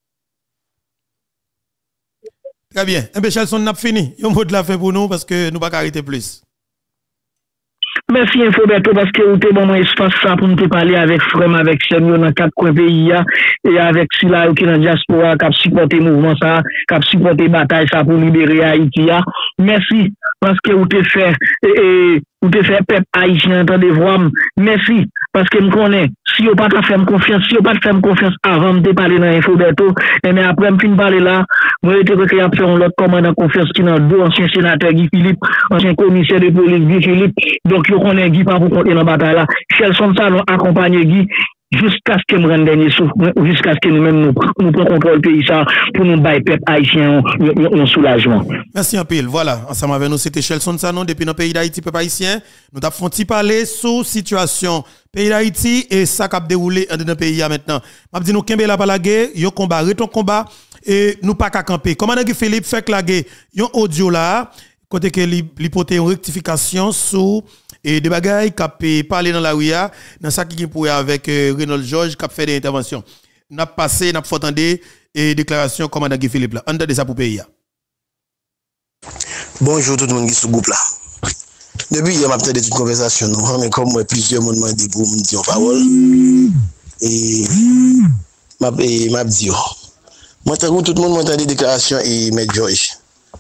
Très bien. Eh bien, Chelson, on a fini. Il y a un mot de la fin pour nous parce que nous ne pouvons pas arrêter plus. Merci Infoberto parce que vous avez bon espace ça pour nous parler avec frère avec sœur dans quatre coins pays et avec ceux-là qui dans diaspora qui supporter mouvement ça, qui supporter bataille ça pour libérer Haïti. Merci parce que vous te fait peuple haïtien entendez voir. Merci parce que me connais si vous pas faire confiance, si vous pas faire confiance avant de parler dans Infoberto et mais après me fin parler là, moi j'étais que y a fait un autre commandant confiance qui dans deux anciens sénateurs Guy Philippe, ancien commissaire de police Guy Philippe. Donc yo connaît Guy pas pour compter dans bataille là. Chelson ça nous accompagner Guy jusqu'à ce que me rende dernier souffle, jusqu'à ce que nous-mêmes nous prenons contrôle pays ça pour nous bailler peuple haïtien un soulagement. Merci un peu. Voilà, ensemble avec nous c'était Chelson Sanon depuis le pays d'Haïti peuple haïtien. Nous avons fait parler sur situation pays d'Haïti et ça qui a déroulé dans le pays maintenant. M'a dit nous kembe la pas la guerre, yo combat, reton combat et nous pas qu'à camper. Commandant Guy Philippe fait que la guerre, yon audio là côté que l'hypothèse une rectification sur et des bagailles qui parlé dans la rue dans ça qui pour avec Renaud Georges qui a fait des interventions. N'a passé n'a fait entendre et déclaration commandant Guy Philippe là. Entendez ça pour pays. Bonjour tout le monde qui est sur le groupe là. Depuis hier m'a fait une conversation mais comme moi plusieurs monde m'ont dit pour me dire parole et m'a dit moi tout le monde m'a entendu déclaration et Maître Georges.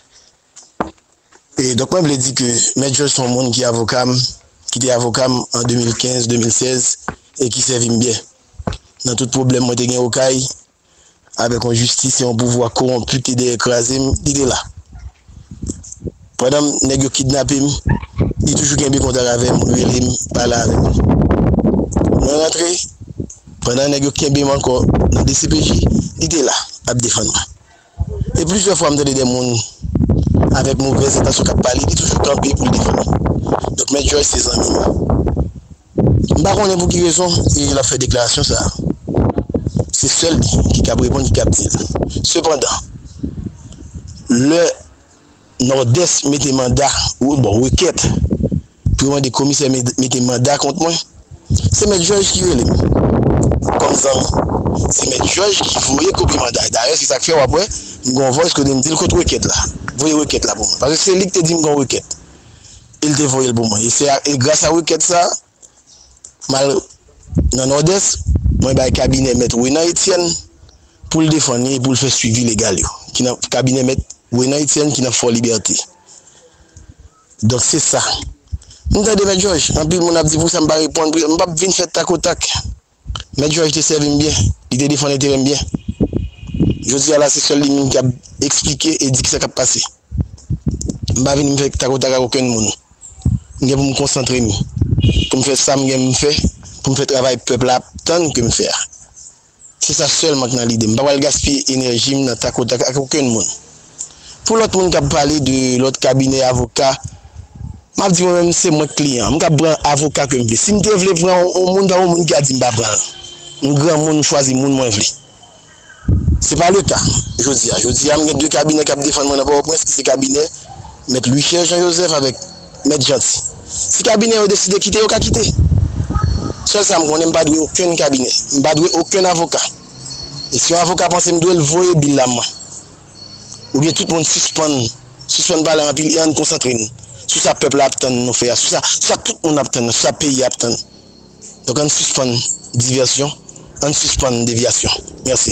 Et donc, moi, je dis que Maître Georges, c'est un monde qui est avocat, qui était avocat en 2015-2016 et qui servit bien. Dans tout problème, moi, j'ai au CAI, avec une justice et un pouvoir corrompu qui est écrasé, il est là. Pendant que je suis kidnappé, il est toujours bien contact avec moi, il parle avec moi. Je suis rentré, pendant que je suis encore dans le DCPJ, il est là. à défendre. Et plusieurs fois, je me des gens avec mauvaise intention qui parlent, ils toujours campé pour le défendre. Donc, M. George, c'est amis. Je ne sais pas pour quelle raison il a fait déclaration ça. C'est seul qui a répondu, qui a dit. Cependant, le Nord-Est mettait mandat, ou bon, requête, pour des commissaires mettait mandat contre moi. C'est M. George qui veut. Comme ça, c'est M. George qui voulait copier mandat. D'ailleurs, c'est ça que fait après, on voit ce que me dit contre requête là. Vous voyez requête là pour moi. Parce que c'est lui qui te dit qu'on requête. Il te voyait pour moi. Et grâce à requête ça, mal dans Nord-Est, moi j'ai cabinet maître Renan Etienne pour le défendre et pour le faire suivi légal. Qui n'a cabinet maître Renan Etienne qui n'a fort liberté. Donc c'est ça. Nous avons dit George, en plus mon a dit pour ça me pas répondre, me pas venir faire tac au tac. Mais George te servi bien, il te défend terrain bien. Je dis à la c'est seul lui qui a expliqué et dit que ça a passé. Je pas venir me faire tac au tac à aucun monde. Je pour me concentrer pour me faire ça me faire pour me faire travail peuple là tant que me faire. C'est ça seulement dans l'idée. Je ne vais pas gaspiller énergie dans tac au tac à aucun monde. Pour l'autre monde qui a parlé de l'autre cabinet avocat, je dis moi-même c'est mon client. Je prends avocat que je veux. Si je veux prendre un monde qui a dit que je prends, un grand monde choisit le monde moi je veux. Ce n'est pas le cas. Je dis, il y a deux cabinets qui défendent mon apport au prince, qui c'est cabinet, M. Louis-Cher Jean-Joseph avec M. Gentil. Si le cabinet a décidé de quitter, il a quitté. Seul ça, je n'ai pas de aucun cabinet, je n'ai pas de aucun avocat. Et si un avocat pense que je dois le voir, il la main. Ou bien tout le monde suspend parler en pile et on concentre. Sur ça, peuple attend nous faire, sur ça, tout le monde attend, sur ça, pays attend. Donc on suspend diversion, on suspend déviation. Merci.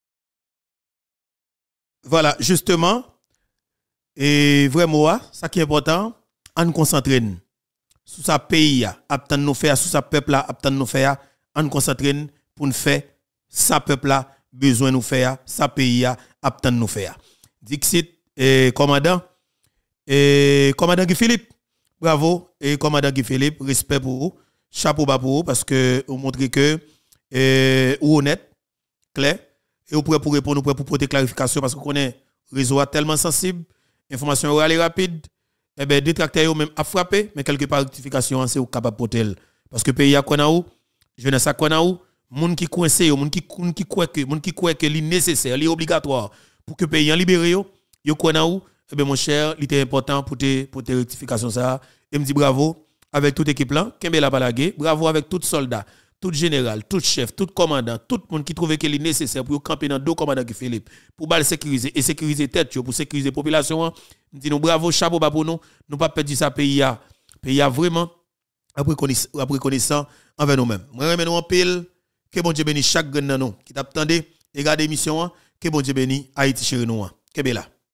Voilà, justement, et vraiment, ça qui est important, on concentre sur ça, pays attend nous faire, sur ça, peuple attend nous faire, on concentre pour nous faire, ça, peuple besoin nous faire, ça, pays attend nous faire. Dixit, commandant Guy Philippe, bravo, et commandant Guy Philippe, respect pour vous, chapeau bas pour vous, parce que vous montrez que vous honnête, clair, et vous pouvez pour répondre, vous pouvez pour porter clarification, parce que vous connaissez le réseau tellement sensible, information orale et rapide, et bien, détracteurs même à frapper, mais quelque part, rectification, c'est vous capable de porter. Parce que pays a quoi où, jeunesse a quoi où, moun qui coincé, moun qui croit que c'est nécessaire, c'est obligatoire pour que le pays en libéré, yo quoi où, eh bien, mon cher, il était important pour tes rectifications ça. Et me dit bravo avec toute équipe là, Kembe la balagé, bravo avec tout soldat, tout général, tout chef, tout commandant, tout le monde qui trouvait qu'il est nécessaire pour camper dans deux commandants qui Philippe, pour mal sécuriser et sécuriser tête, pour sécuriser la population. Me dit nous bravo, chapeau bas pour nous, nous pas perdre ça pays a vraiment reconnaissant envers nous-mêmes. Moi remercie nous en pile, que bon Dieu bénisse chaque grand nous qui t'attendait, regarde l'émission, que bon Dieu bénisse Haïti chéri nous. Kembe là.